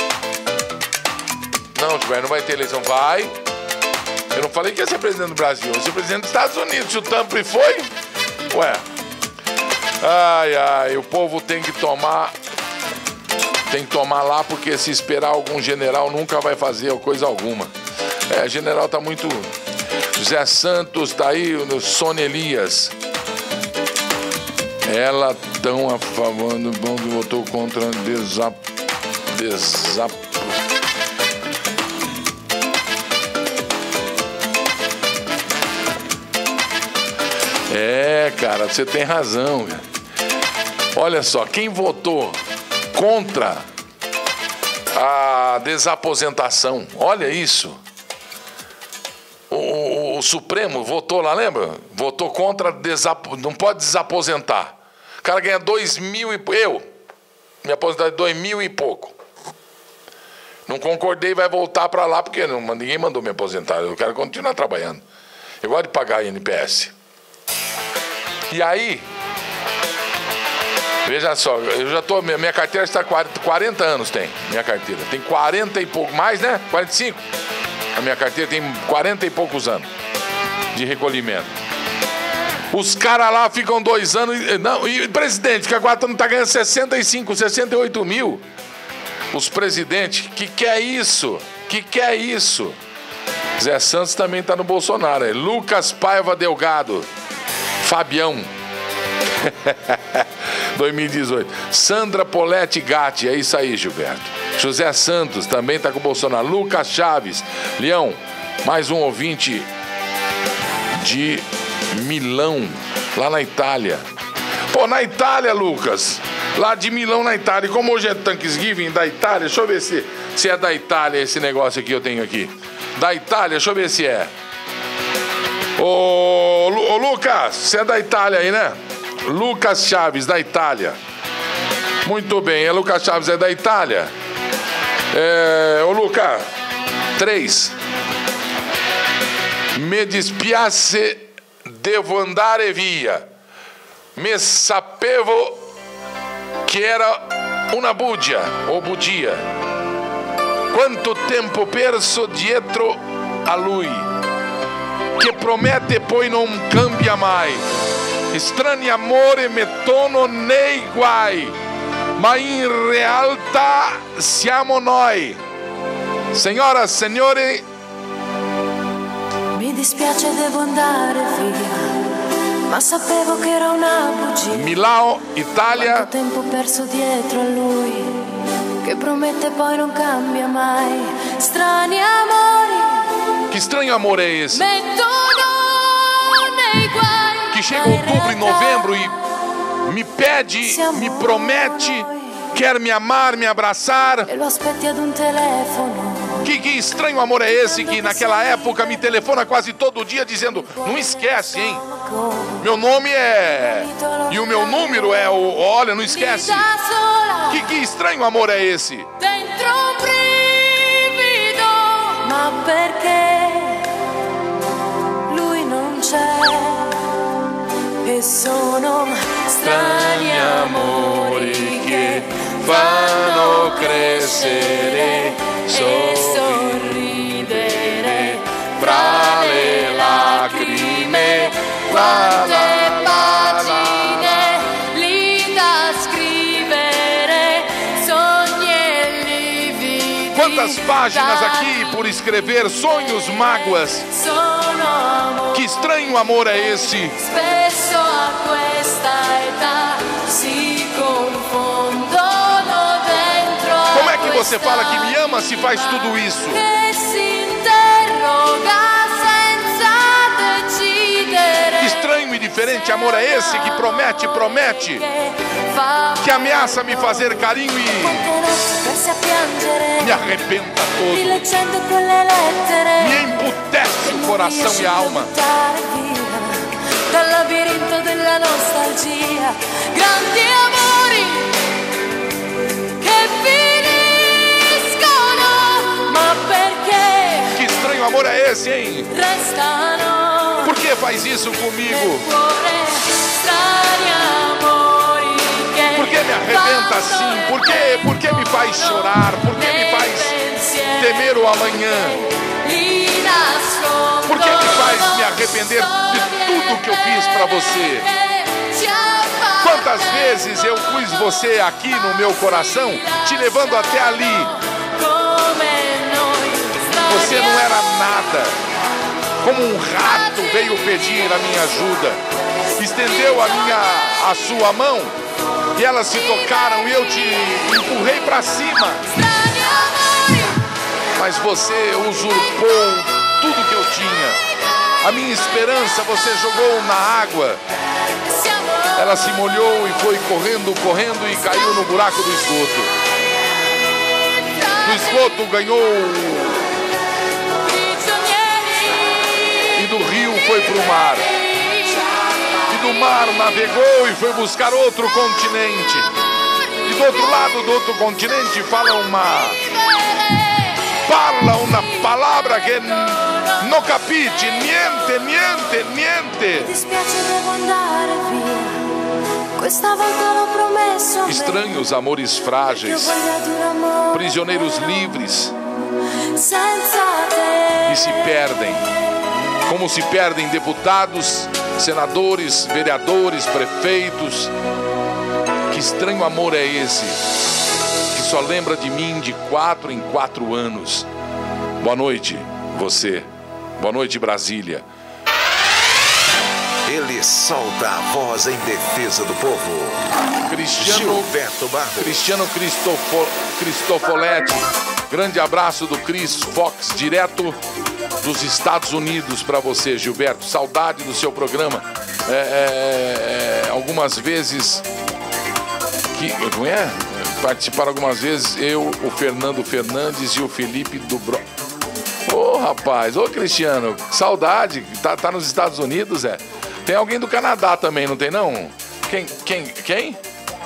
Não, Gilberto, não vai ter eleição. Vai. Eu não falei que ia ser presidente do Brasil. Eu ia ser presidente dos Estados Unidos. Se o Trump foi... Ué. Ai, ai. O povo tem que tomar... Tem que tomar lá, porque se esperar algum general nunca vai fazer coisa alguma. É, general tá muito... José Santos tá aí, o Sônia Elias. Ela tão a favor do bom que votou contra É, cara, você tem razão, cara. Olha só, quem votou contra a desaposentação, olha isso. O Supremo votou lá, lembra? Votou contra, não pode desaposentar. O cara ganha 2.000 e... Eu, me aposentei de 2.000 e pouco. Não concordei, vai voltar para lá, porque ninguém mandou me aposentar. Eu quero continuar trabalhando. Eu gosto de pagar INPS. E aí... Veja só, eu já tô... Minha carteira está 40 anos, tem. Minha carteira. Tem 40 e pouco... Mais, né? 45? A minha carteira tem 40 e poucos anos de recolhimento. Os caras lá ficam 2 anos... Não, e o presidente, que agora não tá ganhando 65, 68 mil. Os presidentes, que é isso? Que é isso? Zé Santos também tá no Bolsonaro. Lucas Paiva Delgado. Fabião. 2018. Sandra Poletti Gatti, é isso aí, Gilberto. José Santos também tá com o Bolsonaro. Lucas Chaves. Leão, mais um ouvinte de Milão, lá na Itália. Pô, na Itália, Lucas. Lá de Milão, na Itália. E como hoje é Thanksgiving da Itália, deixa eu ver se é da Itália esse negócio aqui que eu tenho aqui. Da Itália, deixa eu ver se é. Ô Lucas, você é da Itália aí, né? Lucas Chaves, da Itália. Muito bem, Lucas Chaves é da Itália. Ô Lucas, 3. Me dispiace, devo andare via. Me sapevo che era una bugia o bugia. Quanto tempo perso dietro a lui, che promette poi non cambia mai. Strani amore mettono nei guai, ma in realtà siamo noi. Signora, signori. Mi dispiace, devo andare via, ma sapevo che era una bugia. Milano, Italia. Quanto tempo perso dietro a lui, che promette poi non cambia mai. Strani amori. Que estranho amor é esse? Mettono nei guai. Que chega outubro e novembro e me pede, me promete, quer me amar, me abraçar. E lo aspetti ad un telefono. Que estranho amor é esse que naquela época me telefona quase todo dia dizendo: não esquece, hein? Meu nome é... E o meu número é o... Olha, não esquece. Que estranho amor é esse? Dentro un brivido. Ma perché lui non c'è? E sono strani amori che fanno crescere e sorridere fra le lacrime. Quante pagine lì da scrivere, sogni e lividi. Quantas páginas aqui por escrever, sonhos, mágoas. Que estranho amor é esse? Spesso a questa età si confondono dentro. Como é que você fala que me ama se faz tudo isso? Che si interroga senza decidere. Que estranho e diferente amor é esse que promete, que ameaça me fazer carinho e me arrebenta todo, me emputece o coração e a alma. Dal labirinto della nostalgia, grandi amori che finiscono, ma perché? Que estranho amor é esse, hein? Restano. Por que que faz isso comigo? Por que me arrebenta assim? Por que me faz chorar? Por que me faz temer o amanhã? Por que me faz me arrepender de tudo que eu fiz pra você? Quantas vezes eu pus você aqui no meu coração, te levando até ali. Você não era nada. Como um rato veio pedir a minha ajuda. Estendeu a sua mão e elas se tocaram e eu te empurrei pra cima. Mas você usurpou tudo que eu tinha. A minha esperança você jogou na água. Ela se molhou e foi correndo e caiu no buraco do esgoto. Do esgoto ganhou e do rio foi pro mar. E do mar navegou e foi buscar outro continente. E do outro lado do outro continente fala uma palavra que non capisci niente. Estranhos amores frágeis, prisioneiros livres que se perdem, como se perdem deputados, senadores, vereadores, prefeitos. Que estranho amor é esse, que só lembra de mim de 4 em 4 anos. Boa noite, você. Boa noite, Brasília. Ele solta a voz em defesa do povo. Gilberto Barros. Cristiano Cristofoletti. Grande abraço do Chris Fox, direto dos Estados Unidos para você, Gilberto. Saudade do seu programa. Algumas vezes participaram algumas vezes eu, o Fernando Fernandes e o Felipe Dubro. Ô, rapaz, ô Cristiano, saudade. Tá nos Estados Unidos, é? Tem alguém do Canadá também, não tem não? Quem?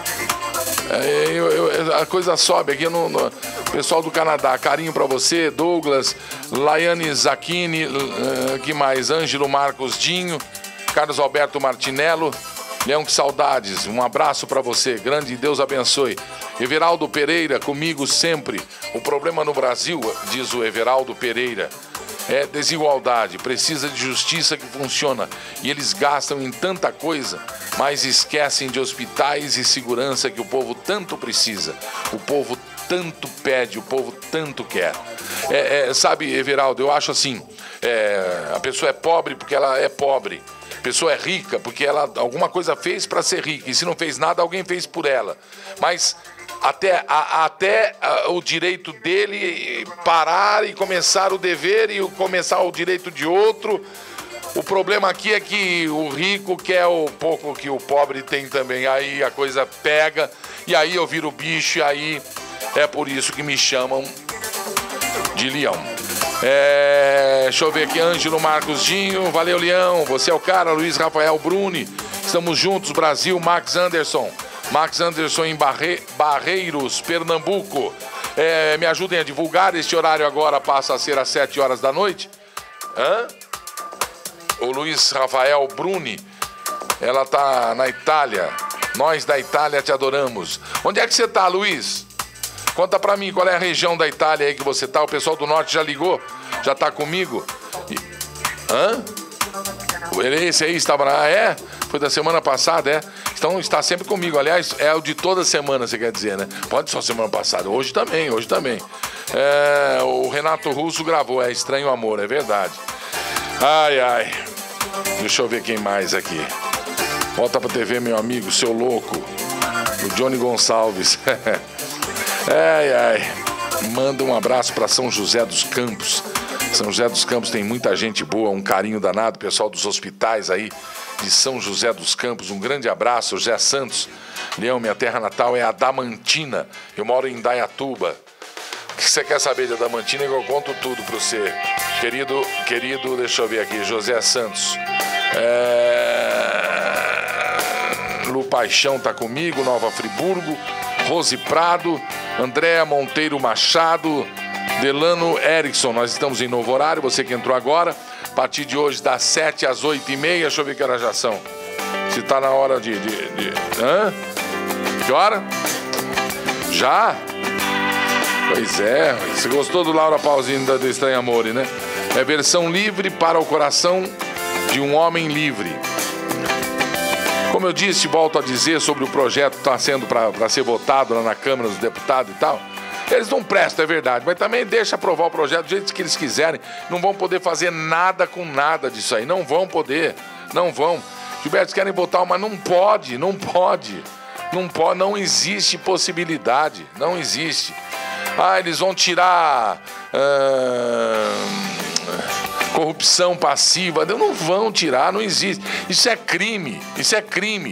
A coisa sobe aqui no pessoal do Canadá. Carinho pra você, Douglas, Laiane Zacchini, que mais? Ângelo Marcos Dinho, Carlos Alberto Martinello. Leão, que saudades. Um abraço pra você. Grande Deus abençoe. Everaldo Pereira, comigo sempre. O problema no Brasil, diz o Everaldo Pereira, é desigualdade. Precisa de justiça que funciona. E eles gastam em tanta coisa, mas esquecem de hospitais e segurança que o povo tanto precisa. O povo tanto pede, o povo tanto quer. Sabe, Everaldo, eu acho assim, a pessoa é pobre porque ela é pobre. A pessoa é rica porque ela alguma coisa fez para ser rica. E se não fez nada, alguém fez por ela. Mas até o direito dele parar e começar o dever e começar o direito de outro. O problema aqui é que o rico quer o pouco que o pobre tem também. Aí a coisa pega e aí eu viro bicho e aí é por isso que me chamam de leão. Deixa eu ver aqui, Ângelo Marcos Dinho, valeu Leão, você é o cara. Luiz Rafael Bruni, estamos juntos, Brasil. Max Anderson em Barreiros, Pernambuco. Me ajudem a divulgar, este horário agora passa a ser às 7 horas da noite. O Luiz Rafael Bruni, ela tá na Itália, nós da Itália te adoramos. Onde é que você tá, Luiz? Conta pra mim qual é a região da Itália aí que você tá. O pessoal do norte já ligou, já tá comigo. Esse aí estava na... Foi da semana passada, Então está sempre comigo. Aliás, é o de toda semana, você quer dizer, né? Pode só semana passada. Hoje também. O Renato Russo gravou, Estranho Amor, é verdade. Ai. Deixa eu ver quem mais aqui. Volta pra TV, meu amigo, seu louco. O Johnny Gonçalves. Manda um abraço para São José dos Campos. São José dos Campos tem muita gente boa, um carinho danado, pessoal dos hospitais aí de São José dos Campos. Um grande abraço, José Santos. Leão, minha terra natal é Adamantina. Eu moro em Dayatuba. O que você quer saber de Adamantina? Eu conto tudo para você. Querido, deixa eu ver aqui, José Santos. Lu Paixão tá comigo, Nova Friburgo. Rose Prado, Andréa Monteiro Machado, Delano Erickson. Nós estamos em novo horário, você que entrou agora. a partir de hoje, das 7 às 8h30. Deixa eu ver que horas já são. Se tá na hora de... Hã? Que hora? Já? Pois é. Você gostou do Laura Pausini do Estranho Amore, né? É versão livre para o coração de um homem livre. Como eu disse, volto a dizer sobre o projeto que está sendo para ser votado lá na Câmara dos Deputados e tal. Eles não prestam, é verdade, mas também deixa aprovar o projeto do jeito que eles quiserem. Não vão poder fazer nada com nada disso aí. Não vão poder. Não vão. Gilberto, querem votar, mas não pode. Não pode. Não pode. Não existe possibilidade. Não existe. Ah, eles vão tirar corrupção passiva. Não vão tirar, não existe. Isso é crime. Isso é crime.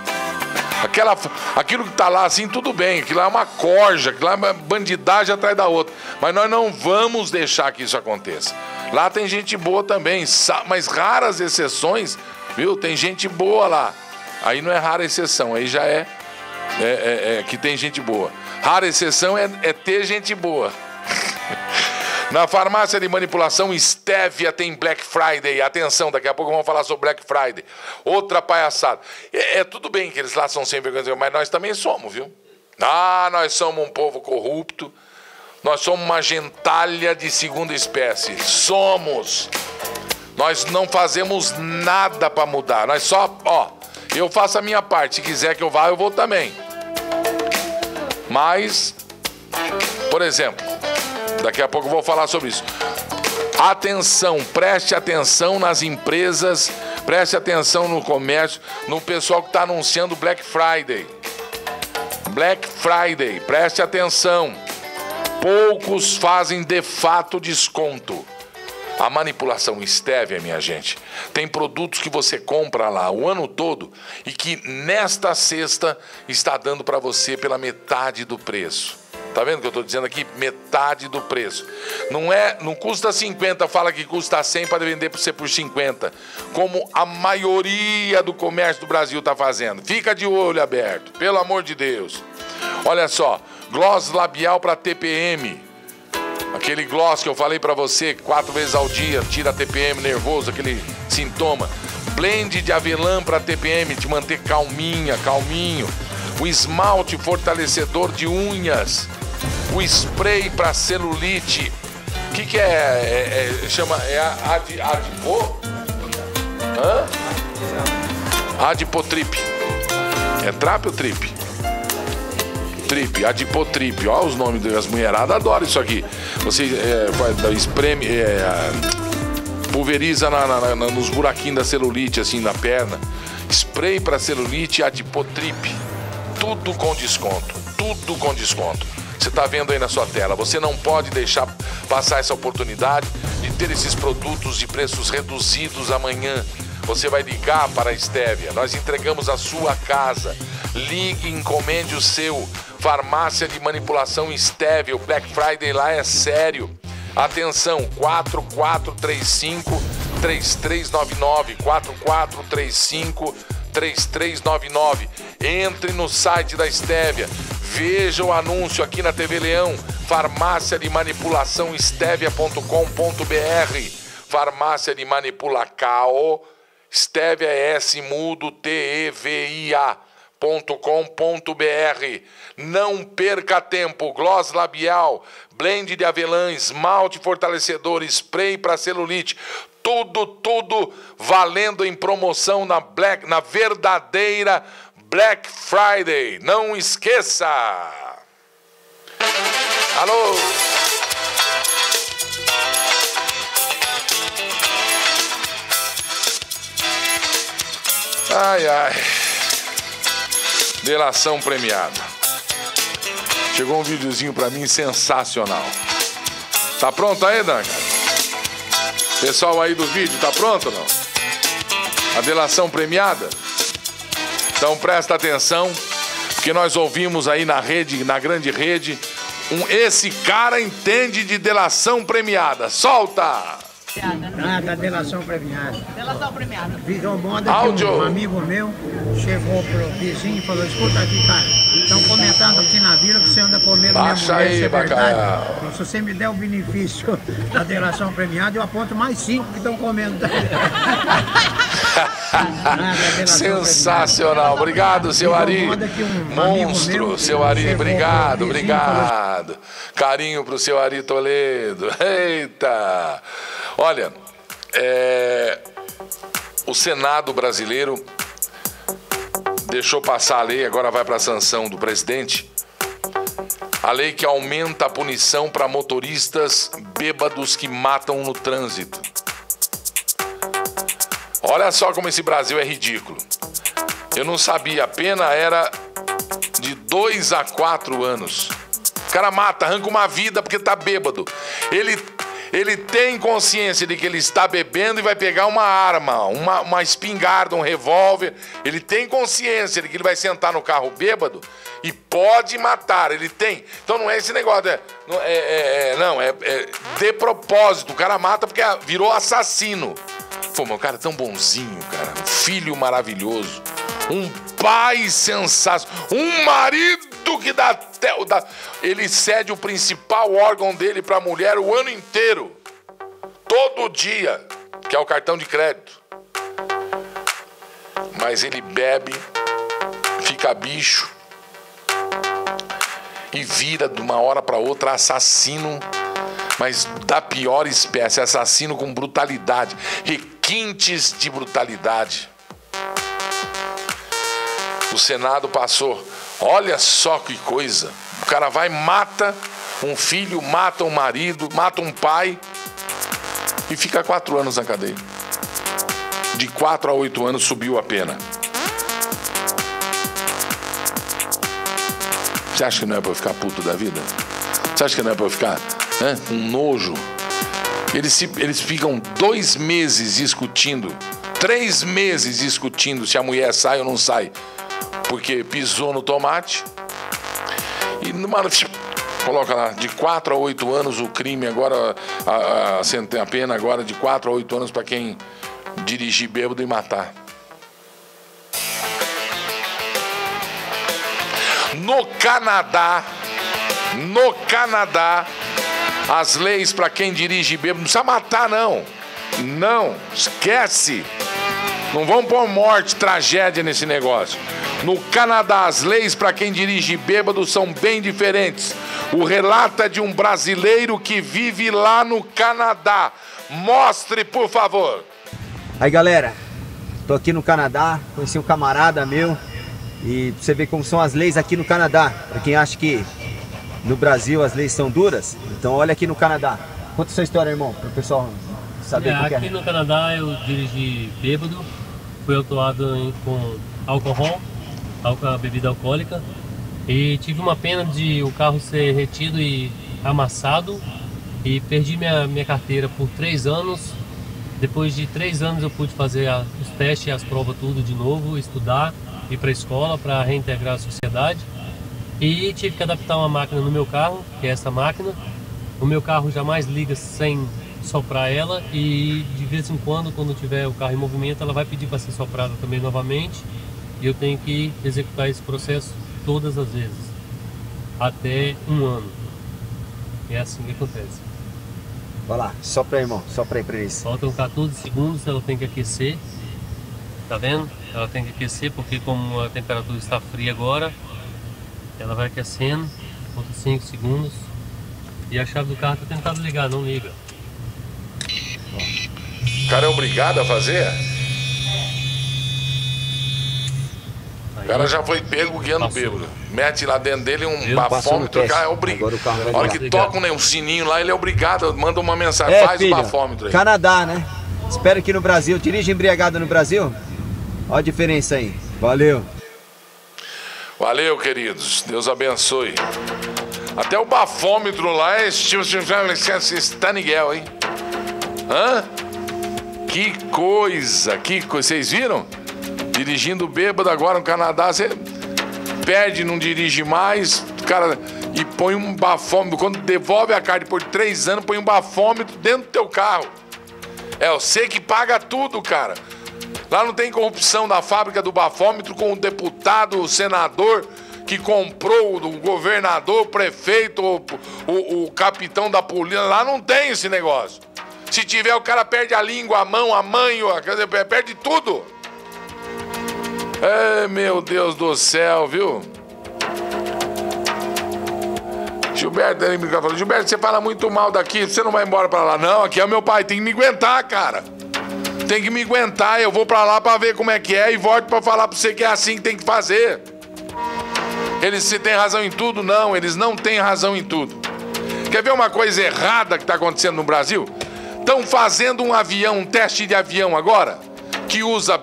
Aquilo que está lá assim, tudo bem. Aquilo lá é uma corja, aquilo lá é uma bandidagem atrás da outra. Mas nós não vamos deixar que isso aconteça. Lá tem gente boa também, mas raras exceções, viu? Tem gente boa lá. Aí não é rara exceção, aí já é que tem gente boa. Rara exceção é ter gente boa. Na farmácia de manipulação Estévia tem Black Friday. Atenção, daqui a pouco vamos falar sobre Black Friday. Outra palhaçada. Tudo bem que eles lá são sem vergonha, mas nós também somos, viu? Nós somos um povo corrupto. Nós somos uma gentalha de segunda espécie. Somos. Nós não fazemos nada para mudar. Nós só, eu faço a minha parte. Se quiser que eu vá, eu vou também. Mas, por exemplo, daqui a pouco eu vou falar sobre isso. Atenção, preste atenção nas empresas, preste atenção no comércio, no pessoal que está anunciando Black Friday. Black Friday, preste atenção. Poucos fazem de fato desconto. A manipulação Estévia, minha gente, tem produtos que você compra lá o ano todo e que nesta sexta está dando para você pela metade do preço. Tá vendo o que eu estou dizendo aqui? Metade do preço. Não custa 50, fala que custa 100 para vender para você por 50. Como a maioria do comércio do Brasil está fazendo. Fica de olho aberto, pelo amor de Deus. Olha só, gloss labial para TPM. Aquele gloss que eu falei para você 4 vezes ao dia, tira TPM nervoso, aquele sintoma. Blend de avelã para TPM, te manter calminho. O esmalte fortalecedor de unhas. O spray para celulite. O que é? Chama Adipo? Adipotrip. É trap ou trip? Trip, Adipotrip. Olha os nomes das mulheradas, adoram isso aqui. Você espreme, pulveriza nos buraquinhos da celulite, assim, na perna. Spray para celulite, Adipotrip. Tudo com desconto. Tudo com desconto. Você está vendo aí na sua tela. Você não pode deixar passar essa oportunidade de ter esses produtos de preços reduzidos amanhã. Você vai ligar para a Estévia. Nós entregamos a sua casa. Ligue e encomende o seu. Farmácia de manipulação Estévia. O Black Friday lá é sério. Atenção, 4435-3399. 4435-3399. Entre no site da Estévia. Veja o anúncio aqui na TV Leão. Farmácia de manipulação Estévia.com.br. Farmácia de manipulacao. Estévia S mudo TEVIA.com.br. Não perca tempo. Gloss labial, blend de avelã, esmalte fortalecedor, spray para celulite. Tudo valendo em promoção na verdadeira Black Friday. Não esqueça. Alô. Ai. Delação premiada. Chegou um videozinho pra mim sensacional. Tá pronto aí, Dan? Pessoal aí do vídeo, tá pronto ou não? A delação premiada? Então presta atenção, porque nós ouvimos aí na rede, na grande rede, esse cara entende de delação premiada. Solta! Da delação premiada. Delação premiada. Virou moda que um amigo meu chegou pro vizinho e falou, escuta aqui, cara, estão comentando aqui na vila que você anda comendo minha mulher, aí, é verdade. Então, se você me der o benefício da delação premiada, eu aponto mais 5 que estão comendo. Sensacional, obrigado, seu Ari. Monstro, seu Ari, obrigado. Carinho pro seu Ari Toledo. Eita! Olha, o Senado brasileiro deixou passar a lei, agora vai para a sanção do presidente, a lei que aumenta a punição para motoristas bêbados que matam no trânsito. Olha só como esse Brasil é ridículo. Eu não sabia, a pena era de 2 a 4 anos. O cara mata, arranca uma vida porque tá bêbado. Ele tem consciência de que ele está bebendo e vai pegar uma arma, uma espingarda, um revólver. Ele tem consciência de que ele vai sentar no carro bêbado e pode matar. Ele tem. Então não é esse negócio. É de propósito. O cara mata porque virou assassino. Pô, meu cara é tão bonzinho, cara. Um filho maravilhoso. Um pai sensacional. Um marido que dá ele cede o principal órgão dele pra mulher o ano inteiro. Todo dia. Que é o cartão de crédito. Mas ele bebe, fica bicho e vira de uma hora pra outra assassino, mas da pior espécie, assassino com brutalidade, requintes de brutalidade. O Senado passou, olha só que coisa, o cara vai, mata um filho, mata um marido, mata um pai e fica 4 anos na cadeia. De 4 a 8 anos subiu a pena. Você acha que não é pra eu ficar puto da vida? Você acha que não é pra eu ficar com nojo? Eles ficam 2 meses discutindo, 3 meses discutindo se a mulher sai ou não sai, porque pisou no tomate. E numa, coloca lá, de 4 a 8 anos o crime agora, a pena agora de 4 a 8 anos para quem dirigir bêbado e matar. No Canadá, as leis para quem dirige bêbado não precisa matar, não. Não, esquece. Não vão pôr morte, tragédia nesse negócio. No Canadá, as leis para quem dirige bêbado são bem diferentes. O relato é de um brasileiro que vive lá no Canadá. Mostre, por favor. Aí, galera, tô aqui no Canadá, conheci um camarada meu. E pra você ver como são as leis aqui no Canadá. Pra quem acha que no Brasil as leis são duras, então olha aqui no Canadá. Conta a sua história, irmão, pro pessoal saber o que é. Aqui no Canadá eu dirigi bêbado, fui autuado com álcool, bebida alcoólica, e tive uma pena de o carro ser retido e amassado, e perdi minha carteira por 3 anos. Depois de 3 anos eu pude fazer os testes, as provas, tudo de novo, estudar, ir para a escola para reintegrar a sociedade. E tive que adaptar uma máquina no meu carro, que é essa máquina. O meu carro jamais liga sem soprar ela, e de vez em quando tiver o carro em movimento, ela vai pedir para ser soprada também novamente. E eu tenho que executar esse processo todas as vezes, até 1 ano. É assim que acontece. Vai lá, sopra aí, irmão, sopra aí pra eles. Faltam 14 segundos, ela tem que aquecer. Tá vendo? Ela tem que aquecer porque como a temperatura está fria agora, ela vai aquecendo. Faltam 5 segundos. E a chave do carro tá tentando ligar, não liga. O cara é obrigado a fazer? O cara já foi pego guiando bêbado. Mete lá dentro dele um bafômetro, o cara é obrigado. A hora que toca um sininho lá, ele é obrigado, manda uma mensagem, faz filho, o bafômetro aí. Canadá, né? Espero que no Brasil, dirige embriagado no Brasil? Olha a diferença aí. Valeu. Valeu, queridos. Deus abençoe. Até o bafômetro lá é Staniguel, hein? Hã? Que coisa, Vocês viram? Dirigindo bêbado agora no Canadá, você perde, não dirige mais, cara, e põe um bafômetro. Quando devolve a carta por 3 anos, põe um bafômetro dentro do teu carro. É você que paga tudo, cara. Lá não tem corrupção da fábrica do bafômetro com o deputado, o senador que comprou, o governador, o prefeito, o capitão da polícia. Lá não tem esse negócio. Se tiver, o cara perde a língua, a mão, a mãe, perde tudo. É, meu Deus do céu, viu? Gilberto, ele me falou, Gilberto, você fala muito mal daqui, você não vai embora pra lá. Não, aqui é o meu pai, tem que me aguentar, cara. Tem que me aguentar, eu vou pra lá pra ver como é que é e volto pra falar pra você que é assim que tem que fazer. Eles se têm razão em tudo? Não, eles não têm razão em tudo. Quer ver uma coisa errada que tá acontecendo no Brasil? Estão fazendo um avião, um teste de avião agora, que usa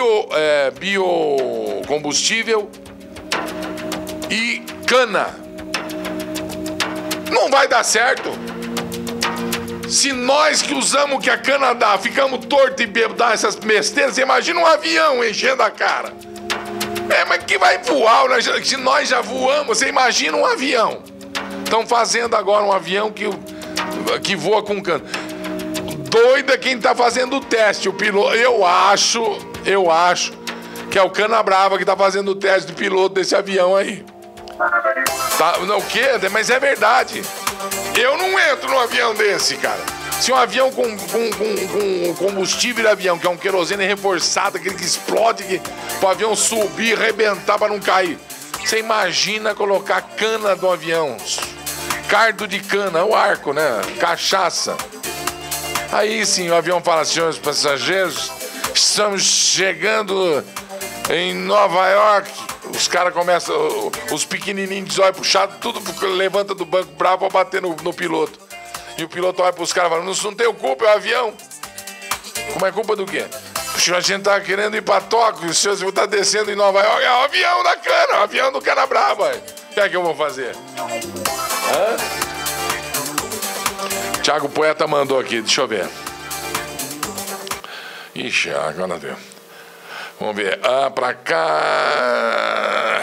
biocombustível e cana. Não vai dar certo. Se nós que usamos o que a cana dá, ficamos torto e bêbado, dá essas besteiras, você imagina um avião enchendo a cara. É, mas que vai voar, se nós já voamos, você imagina um avião. Estão fazendo agora um avião que voa com cana. Doido é quem tá fazendo o teste, o piloto. Eu acho que é o Cana Brava que tá fazendo o teste do piloto desse avião aí. Tá, não, o quê? Mas é verdade. Eu não entro num avião desse, cara. Se um avião com combustível de avião, que é um querosene reforçado, aquele que explode, para o avião subir, arrebentar para não cair. Você imagina colocar cana no avião. Cardo de cana, o arco, né? Cachaça. Aí sim, o avião fala, senhores passageiros, estamos chegando em Nova York. Os caras começam, os pequenininhos de zóio puxado, tudo levanta do banco bravo pra bater no piloto. E o piloto olha pros caras e fala, não tem culpa, é o avião. Como é culpa do quê? A gente tá querendo ir pra Tóquio, o senhor tá descendo em Nova York, é o avião da cana, o avião do Cana Brava. O que é que eu vou fazer? Hã? Thiago Poeta mandou aqui, deixa eu ver. Ixi, agora deu. Vamos ver. Pra cá.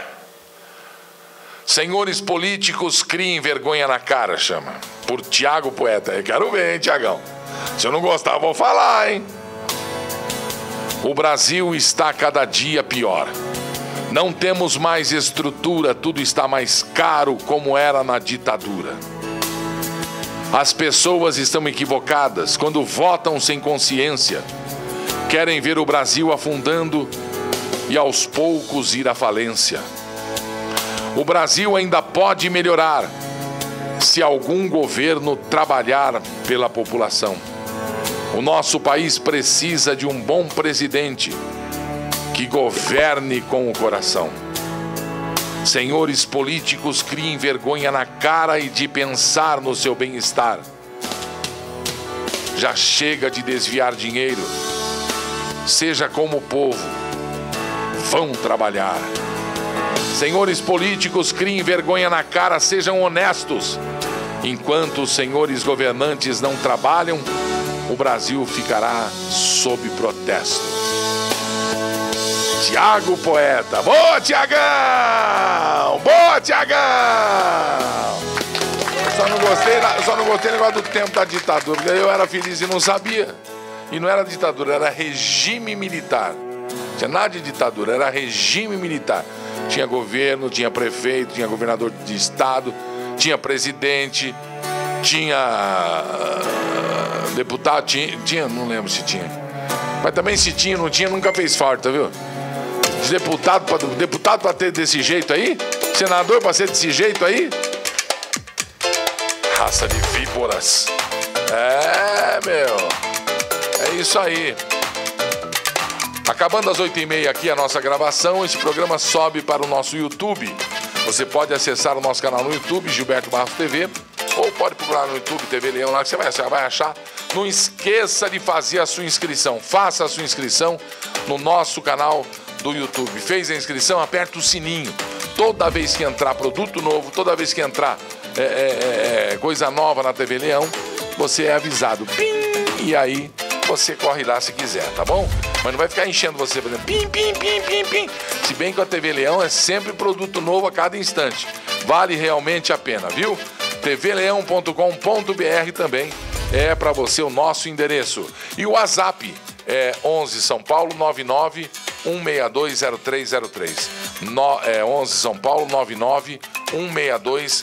Senhores políticos, criem vergonha na cara, chama. Por Thiago Poeta. Eu quero ver, hein, Thiagão? Se eu não gostar, eu vou falar, hein? O Brasil está cada dia pior. Não temos mais estrutura, tudo está mais caro como era na ditadura. As pessoas estão equivocadas quando votam sem consciência. Querem ver o Brasil afundando e aos poucos ir à falência. O Brasil ainda pode melhorar se algum governo trabalhar pela população. O nosso país precisa de um bom presidente que governe com o coração. Senhores políticos, criem vergonha na cara e de pensar no seu bem-estar. Já chega de desviar dinheiro. Seja como o povo. Vão trabalhar. Senhores políticos, criem vergonha na cara, sejam honestos. Enquanto os senhores governantes não trabalham, o Brasil ficará sob protesto. Thiago Poeta. Boa, Thiagão! Boa, Thiagão! Só não gostei do negócio do tempo da ditadura, porque eu era feliz e não sabia. E não era ditadura, era regime militar. Não tinha nada de ditadura, era regime militar. Tinha governo, tinha prefeito, tinha governador de estado, tinha presidente, tinha deputado, tinha, não lembro se tinha. Mas também se tinha, não tinha, nunca fez falta, viu? Deputado pra ter desse jeito aí? Senador pra ser desse jeito aí? Raça de víboras. É, meu. É isso aí. Acabando às 8h30 aqui a nossa gravação, esse programa sobe para o nosso YouTube. Você pode acessar o nosso canal no YouTube, Gilberto Barros TV, ou pode procurar no YouTube TV Leão lá que você vai achar. Não esqueça de fazer a sua inscrição. Faça a sua inscrição no nosso canal do YouTube. Fez a inscrição? Aperta o sininho. Toda vez que entrar produto novo, toda vez que entrar coisa nova na TV Leão, você é avisado. Pim! E aí você corre lá se quiser, tá bom? Mas não vai ficar enchendo você fazendo pim, pim, pim, pim, pim. Se bem que a TV Leão é sempre produto novo a cada instante. Vale realmente a pena, viu? tvleão.com.br também. é para você o nosso endereço. E o WhatsApp é 11 São Paulo 99 162 0303. 11 São Paulo 99 162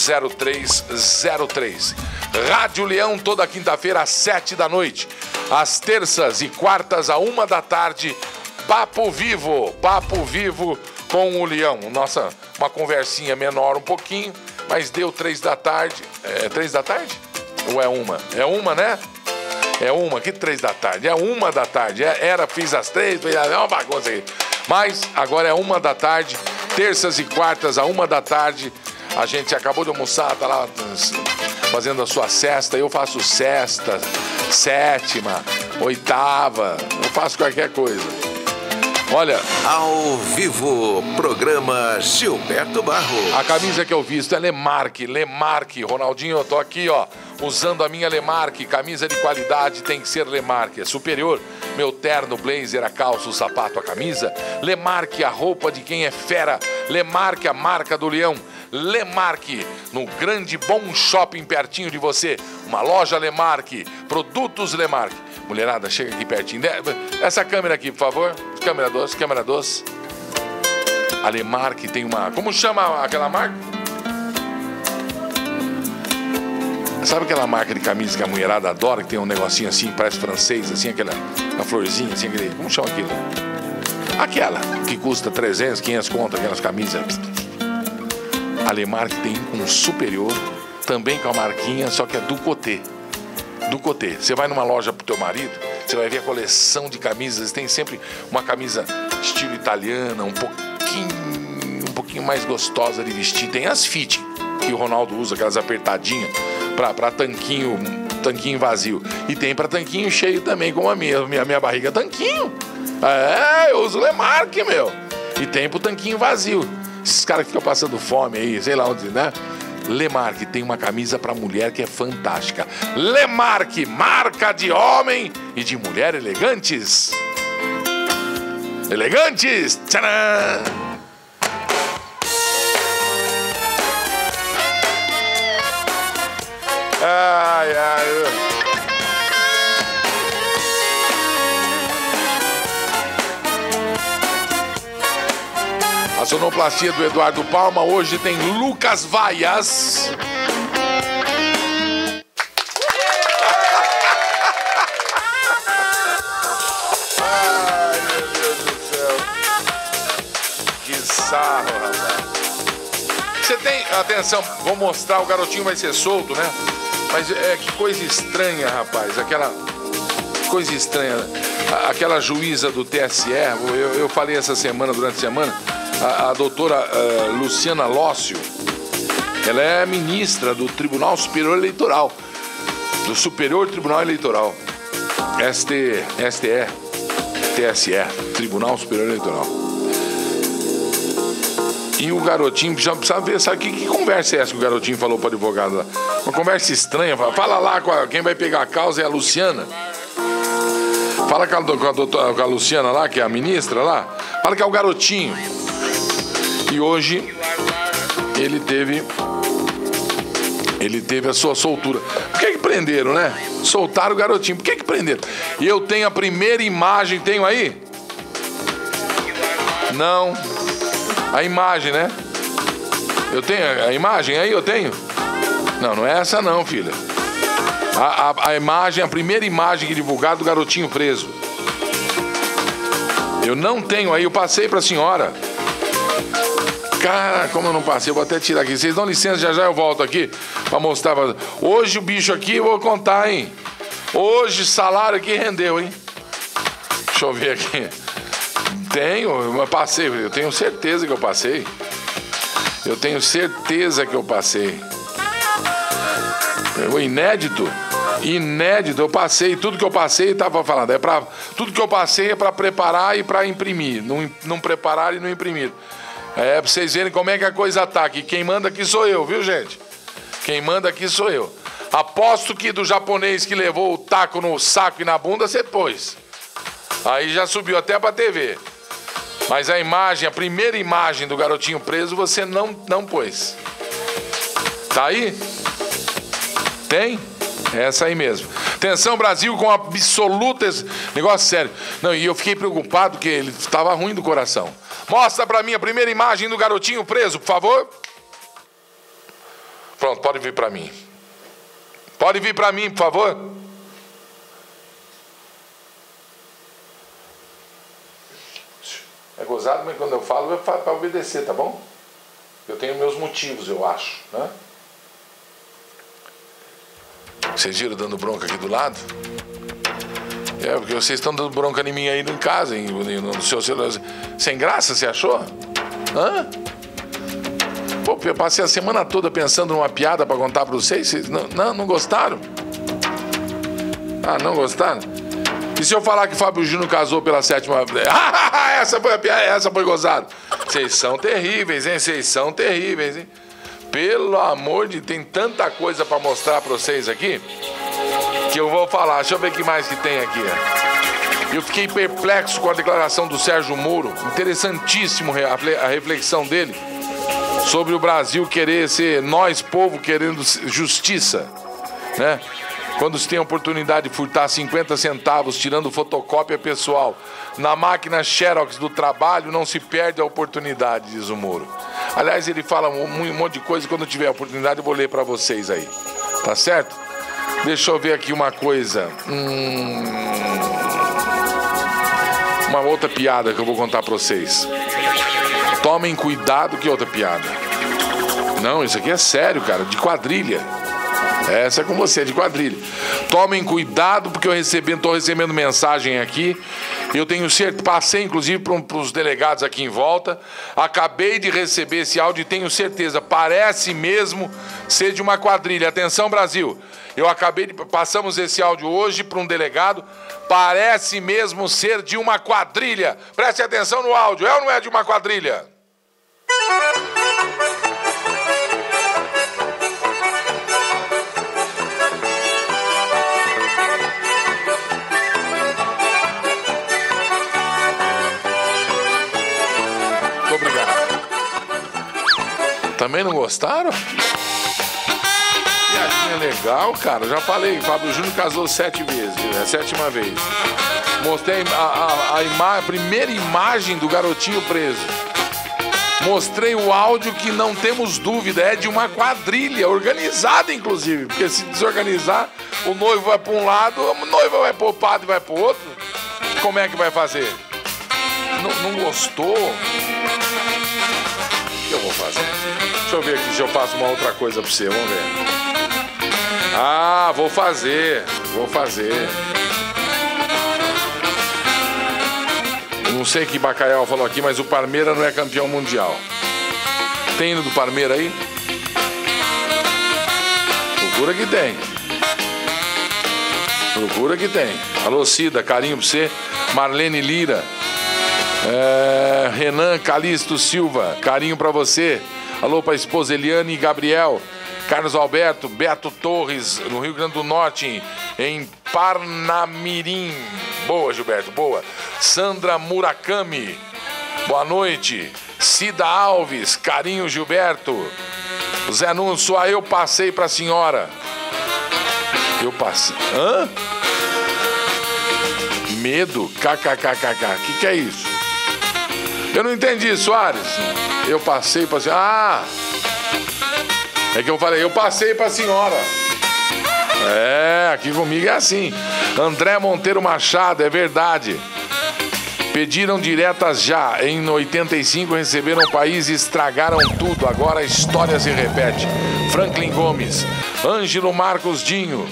0303. Rádio Leão toda quinta-feira às 7 da noite. Às terças e quartas à 1 da tarde. Papo Vivo com o Leão. Nossa, uma conversinha menor um pouquinho, mas deu 3 da tarde. É 3 da tarde? Ou é 1? É 1, né? É 1, que 3 da tarde? É 1 da tarde. Fiz às 3, é uma bagunça aí. Mas agora é 1 da tarde, terças e quartas à 1 da tarde. A gente acabou de almoçar, tá lá fazendo a sua sesta. Eu faço sexta, sétima, oitava, eu faço qualquer coisa. Olha, ao vivo, programa Gilberto Barros. A camisa que eu visto é Lemarque. Ronaldinho, eu tô aqui, ó, usando a minha Lemarque. Camisa de qualidade tem que ser Lemarque. É superior. Meu terno, blazer, a calça, o sapato, a camisa. Lemarque, a roupa de quem é fera. Lemarque, a marca do Leão. Lemarque, no grande bom shopping pertinho de você. Uma loja Lemarque, produtos Lemarque. Mulherada, chega aqui pertinho. Essa câmera aqui, por favor. Câmera doce. A Lemarque tem uma... Como chama aquela marca? Sabe aquela marca de camisa que a mulherada adora, que tem um negocinho assim, parece francês, assim, aquela florzinha, assim, aquele... Como chama aquilo? Aquela que custa 300, 500 conto, aquelas camisas. A Lemarque tem um superior, também com a marquinha, só que é do Côté. Você vai numa loja pro teu marido, você vai ver a coleção de camisas. Tem sempre uma camisa estilo italiana, um pouquinho mais gostosa de vestir. Tem as fit que o Ronaldo usa, aquelas apertadinhas para tanquinho vazio. E tem para tanquinho cheio também, como a minha barriga é tanquinho. Eu uso Lemarque, meu. E tem pro tanquinho vazio. Esses caras que ficam passando fome aí, sei lá onde, né? Lemarque tem uma camisa para mulher que é fantástica. Lemarque, marca de homem e de mulher elegantes. Elegantes! Tcharam! Ai. A sonoplastia do Eduardo Palma. Hoje tem Lucas Vaias. Ai, meu Deus do céu. Que sarro, rapaz. Você tem... Atenção, vou mostrar. O garotinho vai ser solto, né? Mas que coisa estranha, rapaz. Aquela coisa estranha. Aquela juíza do TSE. Eu falei essa semana, durante a semana... A doutora Luciana Lócio, ela é ministra do Tribunal Superior Eleitoral, do Superior Tribunal Eleitoral, TSE, Tribunal Superior Eleitoral. E o garotinho já precisava ver, sabe que conversa é essa que o garotinho falou para o advogado lá? Uma conversa estranha, fala lá quem vai pegar a causa é a Luciana. Fala com a Luciana lá, que é a ministra lá, fala que é o garotinho. E hoje ele teve a sua soltura. Por que prenderam, né? Soltaram o garotinho. Por que prenderam? E eu tenho a primeira imagem, tenho aí? Não. A imagem, né? Eu tenho a imagem aí, eu tenho? Não é essa não, filha. A imagem, a primeira imagem que divulgada do garotinho preso. Eu não tenho aí, eu passei pra senhora. Cara, como eu não passei, eu vou até tirar aqui. Vocês dão licença, já eu volto aqui pra mostrar. Hoje o bicho aqui, eu vou contar, hein? Hoje salário aqui rendeu, hein? Deixa eu ver aqui. Eu passei, eu tenho certeza que eu passei. Inédito, eu passei, tudo que eu passei, tava falando, tudo que eu passei é pra preparar e pra imprimir, não preparar e não imprimir. Pra vocês verem como é que a coisa tá aqui. Quem manda aqui sou eu, viu, gente? Quem manda aqui sou eu. Aposto que do japonês que levou o taco no saco e na bunda, você pôs. Aí já subiu até pra TV. Mas a imagem, a primeira imagem do garotinho preso, você não pôs. Tá aí? Tem? Essa aí mesmo. Atenção, Brasil, com absoluta... Negócio sério. Não, e eu fiquei preocupado que ele estava ruim do coração. Mostra pra mim a primeira imagem do garotinho preso, por favor. Pronto, pode vir pra mim. Pode vir pra mim, por favor. É gozado, mas quando eu falo é para obedecer, tá bom? Eu tenho meus motivos, eu acho, né? Vocês viram dando bronca aqui do lado? É, porque vocês estão dando bronca em mim aí em casa, no seu celular. Sem graça, você achou? Hã? Pô, eu passei a semana toda pensando numa piada pra contar pra vocês. Vocês não gostaram? Ah, não gostaram? E se eu falar que Fábio Júnior casou pela 7ª vez? Essa foi a piada, essa foi gozada. Vocês são terríveis, hein? Vocês são terríveis, hein? Pelo amor de... Tem tanta coisa pra mostrar pra vocês aqui que eu vou falar. Deixa eu ver o que mais que tem aqui. Eu fiquei perplexo com a declaração do Sérgio Moro. Interessantíssimo a reflexão dele sobre o Brasil querer ser, nós, povo, querendo justiça, né? Quando se tem a oportunidade de furtar 50 centavos tirando fotocópia pessoal na máquina Xerox do trabalho, não se perde a oportunidade, diz o Moro. Aliás, ele fala um monte de coisa, quando eu tiver a oportunidade eu vou ler pra vocês aí. Tá certo? Deixa eu ver aqui uma coisa. Uma outra piada que eu vou contar pra vocês. Tomem cuidado, que outra piada. Não, isso aqui é sério, cara, de quadrilha. Essa é com você, de quadrilha. Tomem cuidado, porque eu estou recebendo mensagem aqui. Eu tenho certeza, passei inclusive para os delegados aqui em volta. Acabei de receber esse áudio e tenho certeza, parece mesmo ser de uma quadrilha. Atenção, Brasil. Passamos esse áudio hoje para um delegado. Parece mesmo ser de uma quadrilha. Preste atenção no áudio. É ou não é de uma quadrilha? Também não gostaram? Piadinha legal, cara. Já falei, Fábio Júnior casou 7 vezes, é a 7ª vez. Mostrei a primeira imagem do garotinho preso. Mostrei o áudio que não temos dúvida, é de uma quadrilha, organizada inclusive. Porque se desorganizar, o noivo vai para um lado, a noiva vai para o padre e vai para o outro. Como é que vai fazer? Não gostou? O que eu vou fazer? Deixa eu ver aqui se eu faço uma outra coisa pra você, vamos ver. Ah, vou fazer. Não sei que Bacaial falou aqui, mas o Parmeira não é campeão mundial. Tem hino do Parmeira aí? Procura que tem. Alô, Cida, carinho pra você. Marlene Lira. Renan Calixto Silva, carinho pra você. Alô pra esposa Eliane e Gabriel. Carlos Alberto, Beto Torres, no Rio Grande do Norte, em Parnamirim. Boa, Gilberto, boa. Sandra Murakami, boa noite. Cida Alves, carinho, Gilberto. Zé Nunes, só eu passei pra senhora. Eu passei. Hã? Medo? KKKKK. Que é isso? Eu não entendi, Soares. Eu passei pra senhora. Ah! É que eu falei, eu passei pra senhora. Aqui comigo é assim. André Monteiro Machado, é verdade. Pediram diretas já. Em 85 receberam o país e estragaram tudo. Agora a história se repete. Franklin Gomes. Ângelo Marcos Dinho.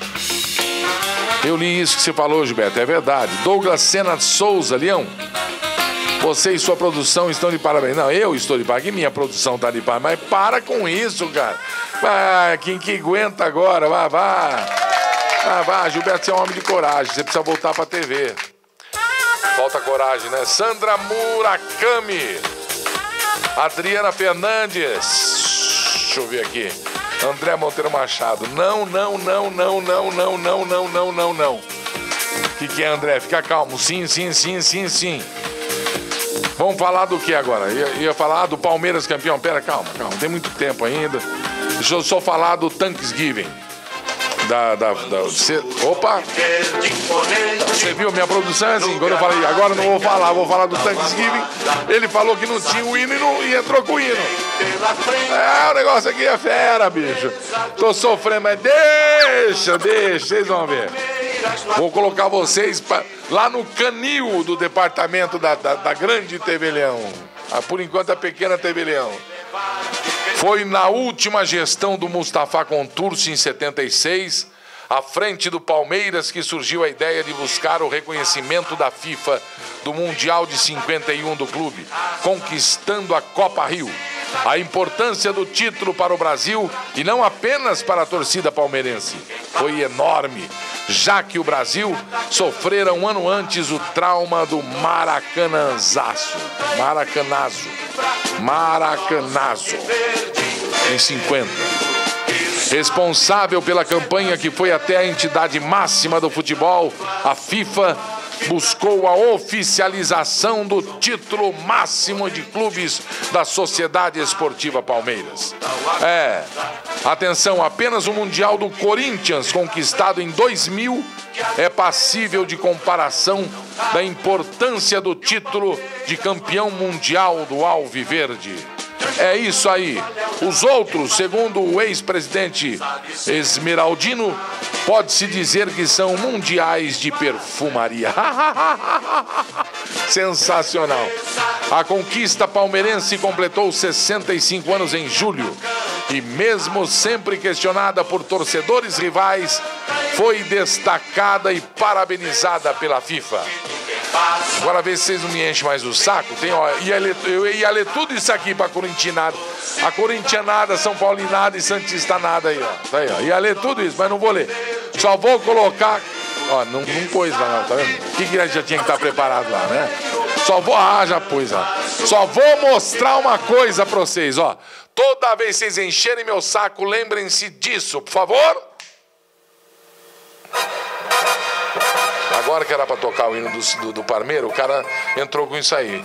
Eu li isso que você falou, Gilberto, é verdade. Douglas Sena Souza, Leão. Você e sua produção estão de parabéns. Não, eu estou de parabéns, minha produção está de parabéns. Mas para com isso, cara. Vai, quem que aguenta agora? Vai, Gilberto, você é um homem de coragem. Você precisa voltar para a TV. Falta coragem, né? Sandra Murakami. Adriana Fernandes. Deixa eu ver aqui. André Monteiro Machado. Não. O que é, André? Fica calmo. Sim. Vamos falar do que agora? Ia falar do Palmeiras campeão. Pera, calma. Tem muito tempo ainda. Deixa eu só falar do Thanksgiving. Opa! Você viu, minha produção é assim, quando eu falei, agora não vou falar do Thanksgiving, ele falou que não tinha o hino e entrou com o hino. O negócio aqui é fera, bicho. Tô sofrendo, mas deixa, vocês vão ver. Vou colocar vocês lá no canil do departamento da grande TV Leão. Por enquanto, a pequena TV Leão. Foi na última gestão do Mustafa Contursi, em 76, à frente do Palmeiras, que surgiu a ideia de buscar o reconhecimento da FIFA do Mundial de 51 do clube, conquistando a Copa Rio. A importância do título para o Brasil, e não apenas para a torcida palmeirense, foi enorme, já que o Brasil sofrera um ano antes o trauma do Maracanazo, em 50. Responsável pela campanha que foi até a entidade máxima do futebol, a FIFA buscou a oficialização do título máximo de clubes da Sociedade Esportiva Palmeiras. Atenção, apenas o Mundial do Corinthians, conquistado em 2000, é passível de comparação da importância do título de campeão mundial do Alviverde. É isso aí. Os outros, segundo o ex-presidente Esmeraldino, pode-se dizer que são mundiais de perfumaria. Sensacional. A conquista palmeirense completou 65 anos em julho. E mesmo sempre questionada por torcedores rivais, foi destacada e parabenizada pela FIFA. Agora vê se vocês não me enchem mais o saco. Eu ia ler tudo isso aqui pra corintianada. A corintianada, São Paulinada e Santistanada aí, ó. Tá aí, ó. Ia ler tudo isso, mas não vou ler. Só vou colocar. Ó, não pôs lá, não, tá vendo? O que já tinha que estar preparado lá, né? Já pôs lá. Só vou mostrar uma coisa pra vocês, ó. Toda vez que vocês encherem meu saco, lembrem-se disso, por favor. Agora que era pra tocar o hino do Parmeiro, o cara entrou com isso aí.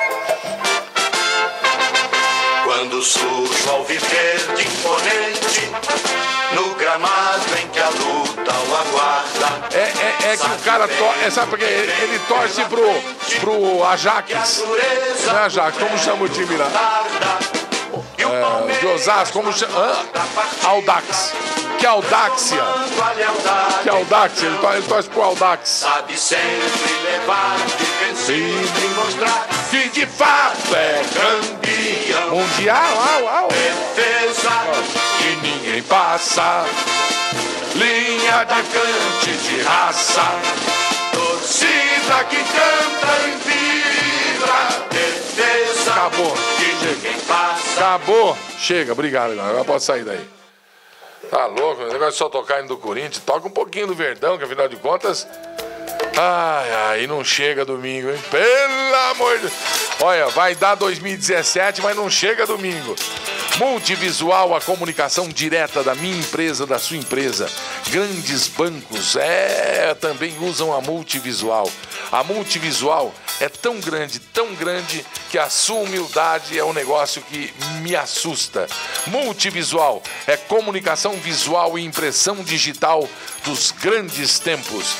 Quando surge o alviverde imponente, no gramado em que a luta o aguarda. É que o cara sabe porque ele torce pro Ajax. Não é Ajax, como chama o time lá? De Osasco, como chama? Audax. Que Audáxia. Que Audáxia, ele torce pro Audax. Sabe sempre levar de vencer e mostrar que de fato é campeão mundial. Defesa que ninguém passa. Linha de cante de raça. Torcida que canta e vibra. Defesa acabou. Que ninguém passa. Acabou. Chega, obrigado. Agora pode sair daí. Tá louco, o negócio é só tocar indo do Corinthians. Toca um pouquinho do Verdão, que afinal de contas. Ai, não chega domingo, hein? Pelo amor de Deus. Olha, vai dar 2017, mas não chega domingo. Multivisual, a comunicação direta da minha empresa, da sua empresa. Grandes bancos, também usam a Multivisual. A Multivisual é tão grande, que a sua humildade é um negócio que me assusta. Multivisual é comunicação visual e impressão digital dos grandes tempos.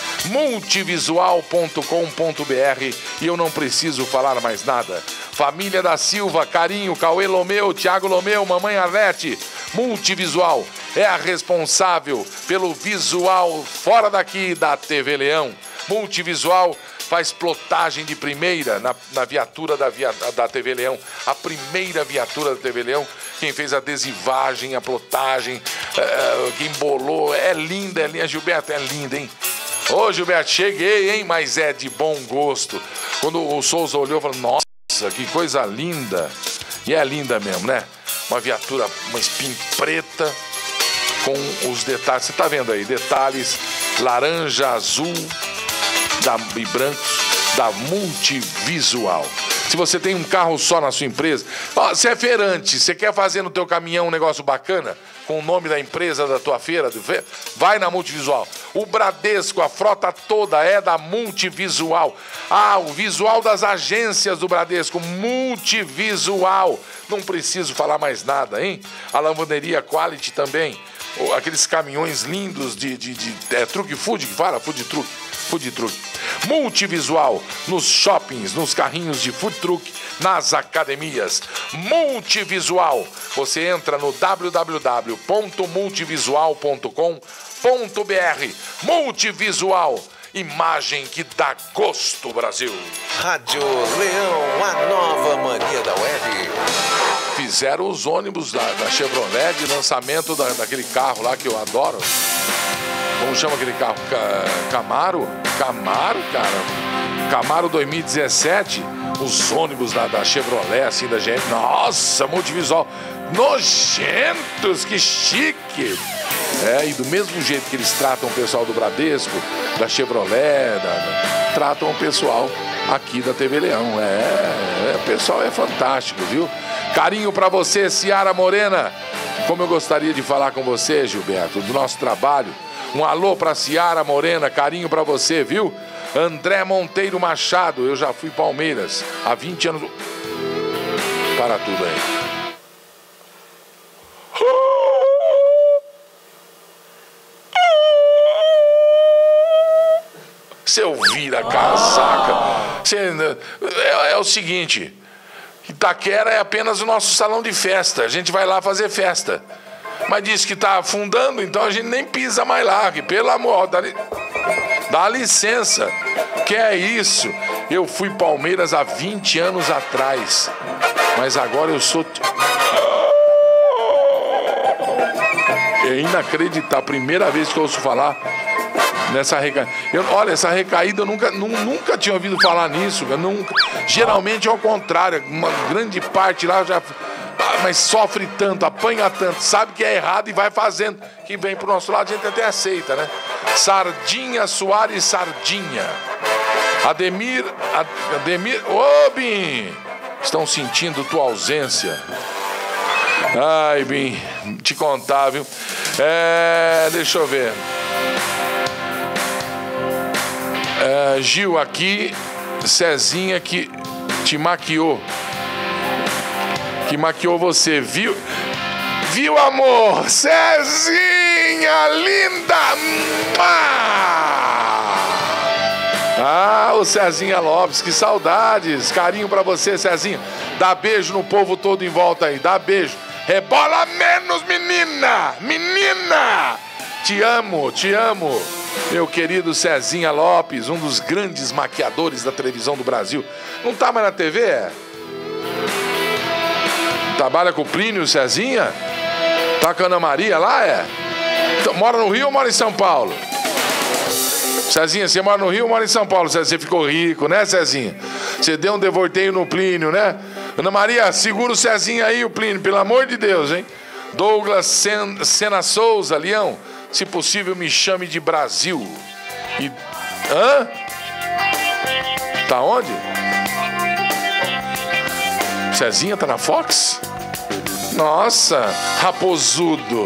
Multivisual.com.br e eu não preciso falar mais nada. Família da Silva, Carinho, Cauê Lomeu, Thiago Lomeu, Mamãe Arlete. Multivisual é a responsável pelo visual fora daqui da TV Leão. Multivisual faz plotagem de primeira na viatura da TV Leão. A primeira viatura da TV Leão. Quem fez a adesivagem, a plotagem, quem embolou. É linda. Gilberto, é linda, hein? Ô, Gilberto, cheguei, hein? Mas é de bom gosto. Quando o Souza olhou, falou, nossa, que coisa linda. E é linda mesmo, né? Uma viatura, uma spin preta com os detalhes. Você tá vendo aí? Detalhes laranja, azul e brancos da Multivisual. Se você tem um carro só na sua empresa, você é feirante, você quer fazer no teu caminhão um negócio bacana, com o nome da empresa da tua feira, vai na Multivisual. O Bradesco, a frota toda é da Multivisual. O visual das agências do Bradesco, Multivisual. Não preciso falar mais nada, hein? A lavanderia Quality também. aqueles caminhões lindos de truck food, que fala? Food truck. Multivisual, nos shoppings, nos carrinhos de food truck, nas academias. Multivisual. Você entra no www.multivisual.com.br. Multivisual. Imagem que dá gosto, Brasil. Rádio Leão, a nova mania da web. Fizeram os ônibus da Chevrolet de lançamento daquele carro lá que eu adoro. Como chama aquele carro? Camaro? Camaro, cara. Camaro 2017. Os ônibus da Chevrolet, assim, da GM. Nossa, multivisual. Nojentos, que chique. E do mesmo jeito que eles tratam o pessoal do Bradesco, da Chevrolet, tratam o pessoal aqui da TV Leão. O pessoal é fantástico, viu? Carinho pra você, Ciara Morena. Como eu gostaria de falar com você, Gilberto, do nosso trabalho. Um alô pra Ciara Morena, carinho pra você, viu? André Monteiro Machado, eu já fui Palmeiras há 20 anos. Para tudo aí. Seu vira casaca. É o seguinte, Itaquera é apenas o nosso salão de festa. A gente vai lá fazer festa. Mas disse que tá afundando, então a gente nem pisa mais lá. Que, pelo amor, dá licença. Que é isso? Eu fui Palmeiras há 20 anos atrás. Mas agora eu sou... É inacreditável. Primeira vez que eu ouço falar nessa recaída. Olha, essa recaída eu nunca tinha ouvido falar nisso. Nunca. Geralmente é ao contrário. Uma grande parte lá já... Mas sofre tanto, apanha tanto, sabe que é errado e vai fazendo. Que vem pro nosso lado, a gente até aceita, né? Sardinha Soares Sardinha. Ademir... Ô, Bim! Estão sentindo tua ausência. Ai, Bim, te contar, viu? Deixa eu ver. Gil aqui, Cezinha que te maquiou. Que maquiou você, viu? Viu, amor? Cezinha linda! O Cezinha Lopes, que saudades. Carinho pra você, Cezinha. Dá beijo no povo todo em volta aí, dá beijo. Rebola menos, menina! Menina! Te amo, te amo. Meu querido Cezinha Lopes, um dos grandes maquiadores da televisão do Brasil. Não tá mais na TV, Trabalha com o Plínio, Cezinha? Tá com a Ana Maria lá, Então, mora no Rio ou mora em São Paulo? Cezinha, você mora no Rio ou mora em São Paulo? Você ficou rico, né, Cezinha? Você deu um devorteio no Plínio, né? Ana Maria, segura o Cezinha aí, o Plínio, pelo amor de Deus, hein? Douglas Sena Souza, Leão, se possível me chame de Brasil. Hã? Tá onde? Cezinha tá na Fox? Nossa, raposudo.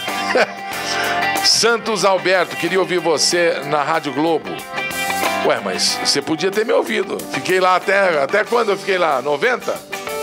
Santos Alberto, queria ouvir você na Rádio Globo. Ué, mas você podia ter me ouvido. Fiquei lá até quando eu fiquei lá? 90?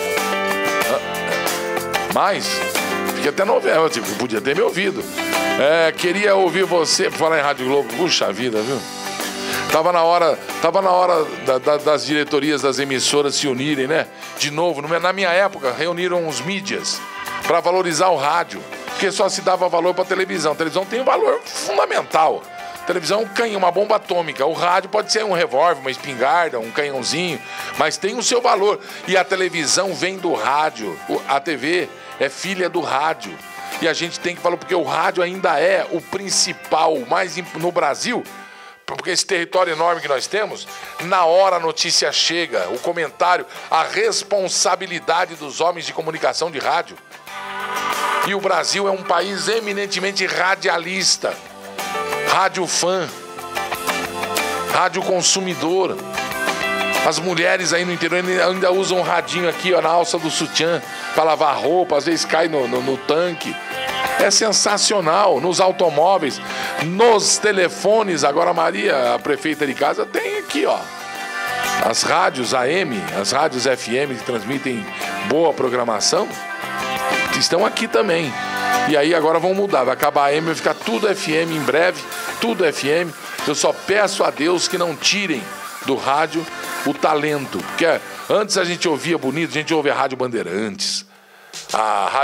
Mais? Fiquei até 90, tipo, podia ter me ouvido. Queria ouvir você, falar em Rádio Globo. Puxa vida, viu? Tava na hora das diretorias das emissoras se unirem, né? De novo, na minha época, reuniram os mídias para valorizar o rádio, porque só se dava valor para a televisão. A televisão tem um valor fundamental. A televisão é um canhão, uma bomba atômica. O rádio pode ser um revólver, uma espingarda, um canhãozinho, mas tem o seu valor. E a televisão vem do rádio. A TV é filha do rádio. E a gente tem que falar, porque o rádio ainda é o principal, mais no Brasil, porque esse território enorme que nós temos, na hora a notícia chega, o comentário, a responsabilidade dos homens de comunicação de rádio. E o Brasil é um país eminentemente radialista, rádio fã, rádio consumidor. As mulheres aí no interior ainda usam um radinho aqui, na alça do sutiã, para lavar roupa, às vezes cai no tanque. É sensacional. Nos automóveis, nos telefones. Agora a Maria, a prefeita de casa, tem aqui, as rádios AM, as rádios FM que transmitem boa programação, estão aqui também. E aí agora vão mudar, vai acabar a AM, vai ficar tudo FM em breve, tudo FM. Eu só peço a Deus que não tirem do rádio o talento. Porque antes a gente ouvia bonito, a gente ouve a Rádio Bandeirantes, a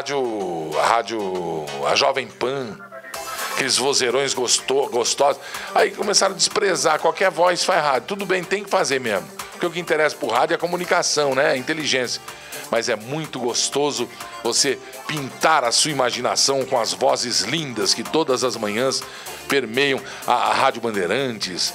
Jovem Pan, aqueles vozeirões gostosos. Aí começaram a desprezar, qualquer voz faz rádio. Tudo bem, tem que fazer mesmo. Porque o que interessa pro rádio é a comunicação, né? A inteligência. Mas é muito gostoso você pintar a sua imaginação com as vozes lindas que todas as manhãs permeiam a Rádio Bandeirantes,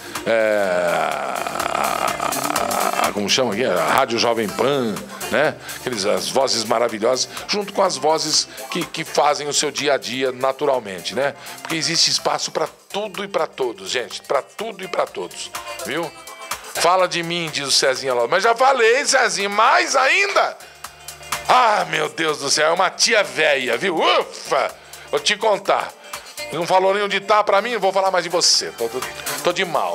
como chama aqui? A Rádio Jovem Pan, né? As vozes maravilhosas, junto com as vozes que fazem o seu dia a dia naturalmente, né? Porque existe espaço para tudo e para todos, gente, para tudo e para todos, viu? Fala de mim, diz o Cezinha lá. Mas já falei, Cezinha, mais ainda? Ah, meu Deus do céu, é uma tia véia, viu? Ufa! Vou te contar. Não falou nem onde tá pra mim, vou falar mais de você. Tô de mal.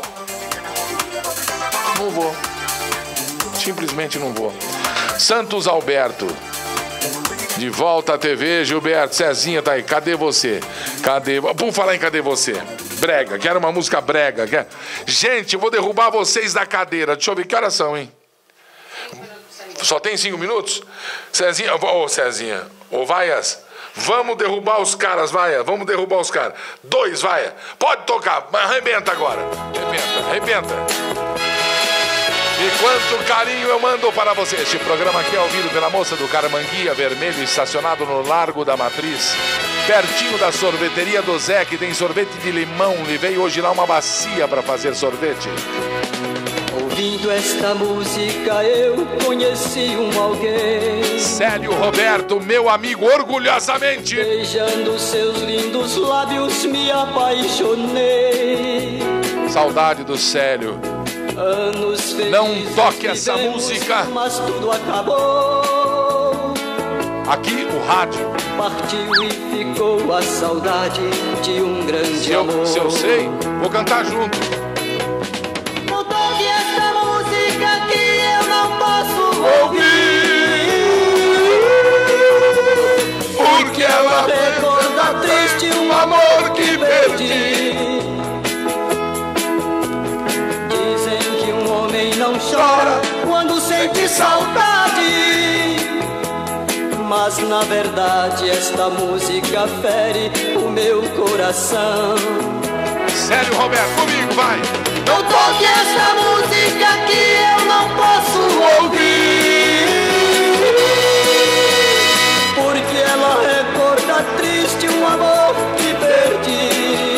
Não vou. Simplesmente não vou. Santos Alberto. De volta à TV, Gilberto. Cezinha tá aí. Cadê você? Cadê? Vamos falar em cadê você? Brega. Quero uma música brega. Gente, eu vou derrubar vocês da cadeira. Deixa eu ver que horas são, hein? Só tem 5 minutos? Cezinha, Cezinha, Vaias, vamos derrubar os caras, Vaia, vamos derrubar os caras. 2, Vaia, pode tocar, mas arrebenta agora. Arrebenta. E quanto carinho eu mando para você. Este programa aqui é ouvido pela moça do Caramanguia Vermelho, estacionado no Largo da Matriz, pertinho da sorveteria do Zé, que tem sorvete de limão. Levei hoje lá uma bacia para fazer sorvete. Ouvindo esta música eu conheci alguém. Célio Roberto, meu amigo, orgulhosamente. Beijando seus lindos lábios me apaixonei. Saudade do Célio. Anos felizes não toque essa música. Mas tudo acabou. Aqui o rádio partiu e ficou a saudade de um grande amor. Se eu sei, vou cantar junto. Porque ela recorda triste um amor que perdi. Dizem que um homem não chora quando sente saudade, mas na verdade esta música fere o meu coração. Célio Roberto, comigo, vai! Não toque essa música que eu não posso ouvir, porque ela recorda triste um amor que perdi.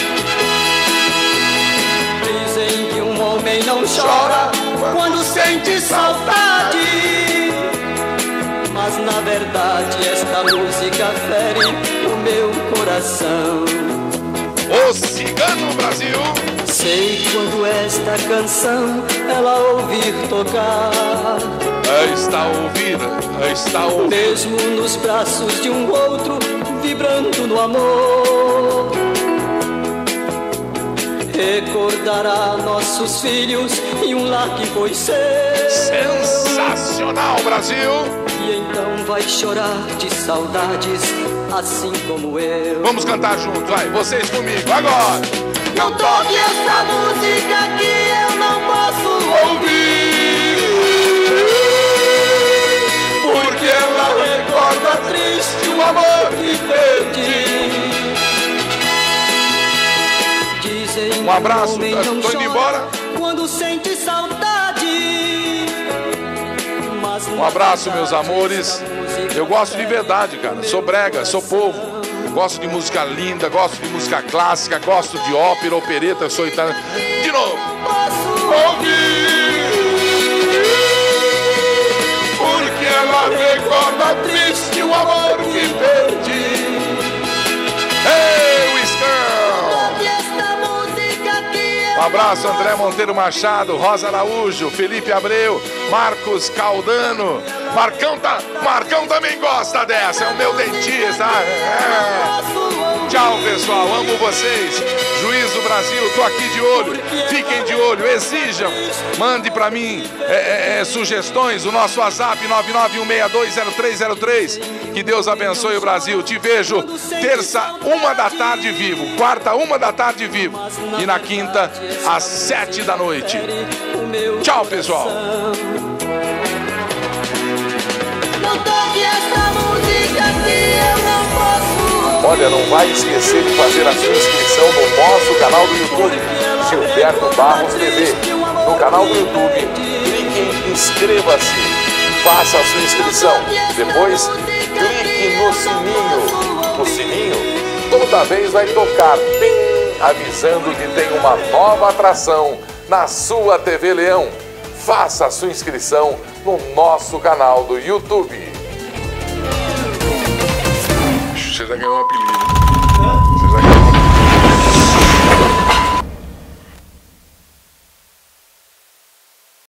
Dizem que um homem não chora quando sente saudade, mas na verdade esta música fere o meu coração. O Cigano Brasil. Sei quando esta canção ela ouvir tocar, está ouvindo. Mesmo nos braços de um outro, vibrando no amor, recordará nossos filhos e um lar que foi seu. Sensacional, Brasil! E então vai chorar de saudades, assim como eu. Vamos cantar junto, vai, vocês comigo, agora! Não toque essa música que eu não posso ouvir, porque ela recorda triste o amor que perdi. Dizem um abraço, que o homem não tô indo embora. Quando sente saudade. Mas um abraço, meus amores. Eu gosto de verdade, cara. Sou brega, sou povo. Gosto de música linda, gosto de música clássica, gosto de ópera, opereta, sou italiano. De novo. Posso ouvir, porque ela recorda triste o amor que perdi. Hey, Whisky! Um abraço, André Monteiro Machado, Rosa Araújo, Felipe Abreu, Marcos Caldano. Marcão também gosta dessa, é o meu dentista. Tchau, pessoal. Amo vocês. Juiz do Brasil, tô aqui de olho. Fiquem de olho, exijam. Mande pra mim sugestões. O nosso WhatsApp 991620303. Que Deus abençoe o Brasil. Te vejo terça, 1 da tarde vivo. Quarta, 1 da tarde vivo. E na quinta, às 7 da noite. Tchau, pessoal. Não toque essa música que eu não posso. Olha, não vai esquecer de fazer a sua inscrição no nosso canal do YouTube, Gilberto Barros TV. No canal do YouTube, clique em inscreva-se, faça a sua inscrição. Depois, clique no sininho. O sininho toda vez vai tocar, avisando que tem uma nova atração na sua TV Leão. Faça a sua inscrição no nosso canal do YouTube. Você já ganhou um apelido.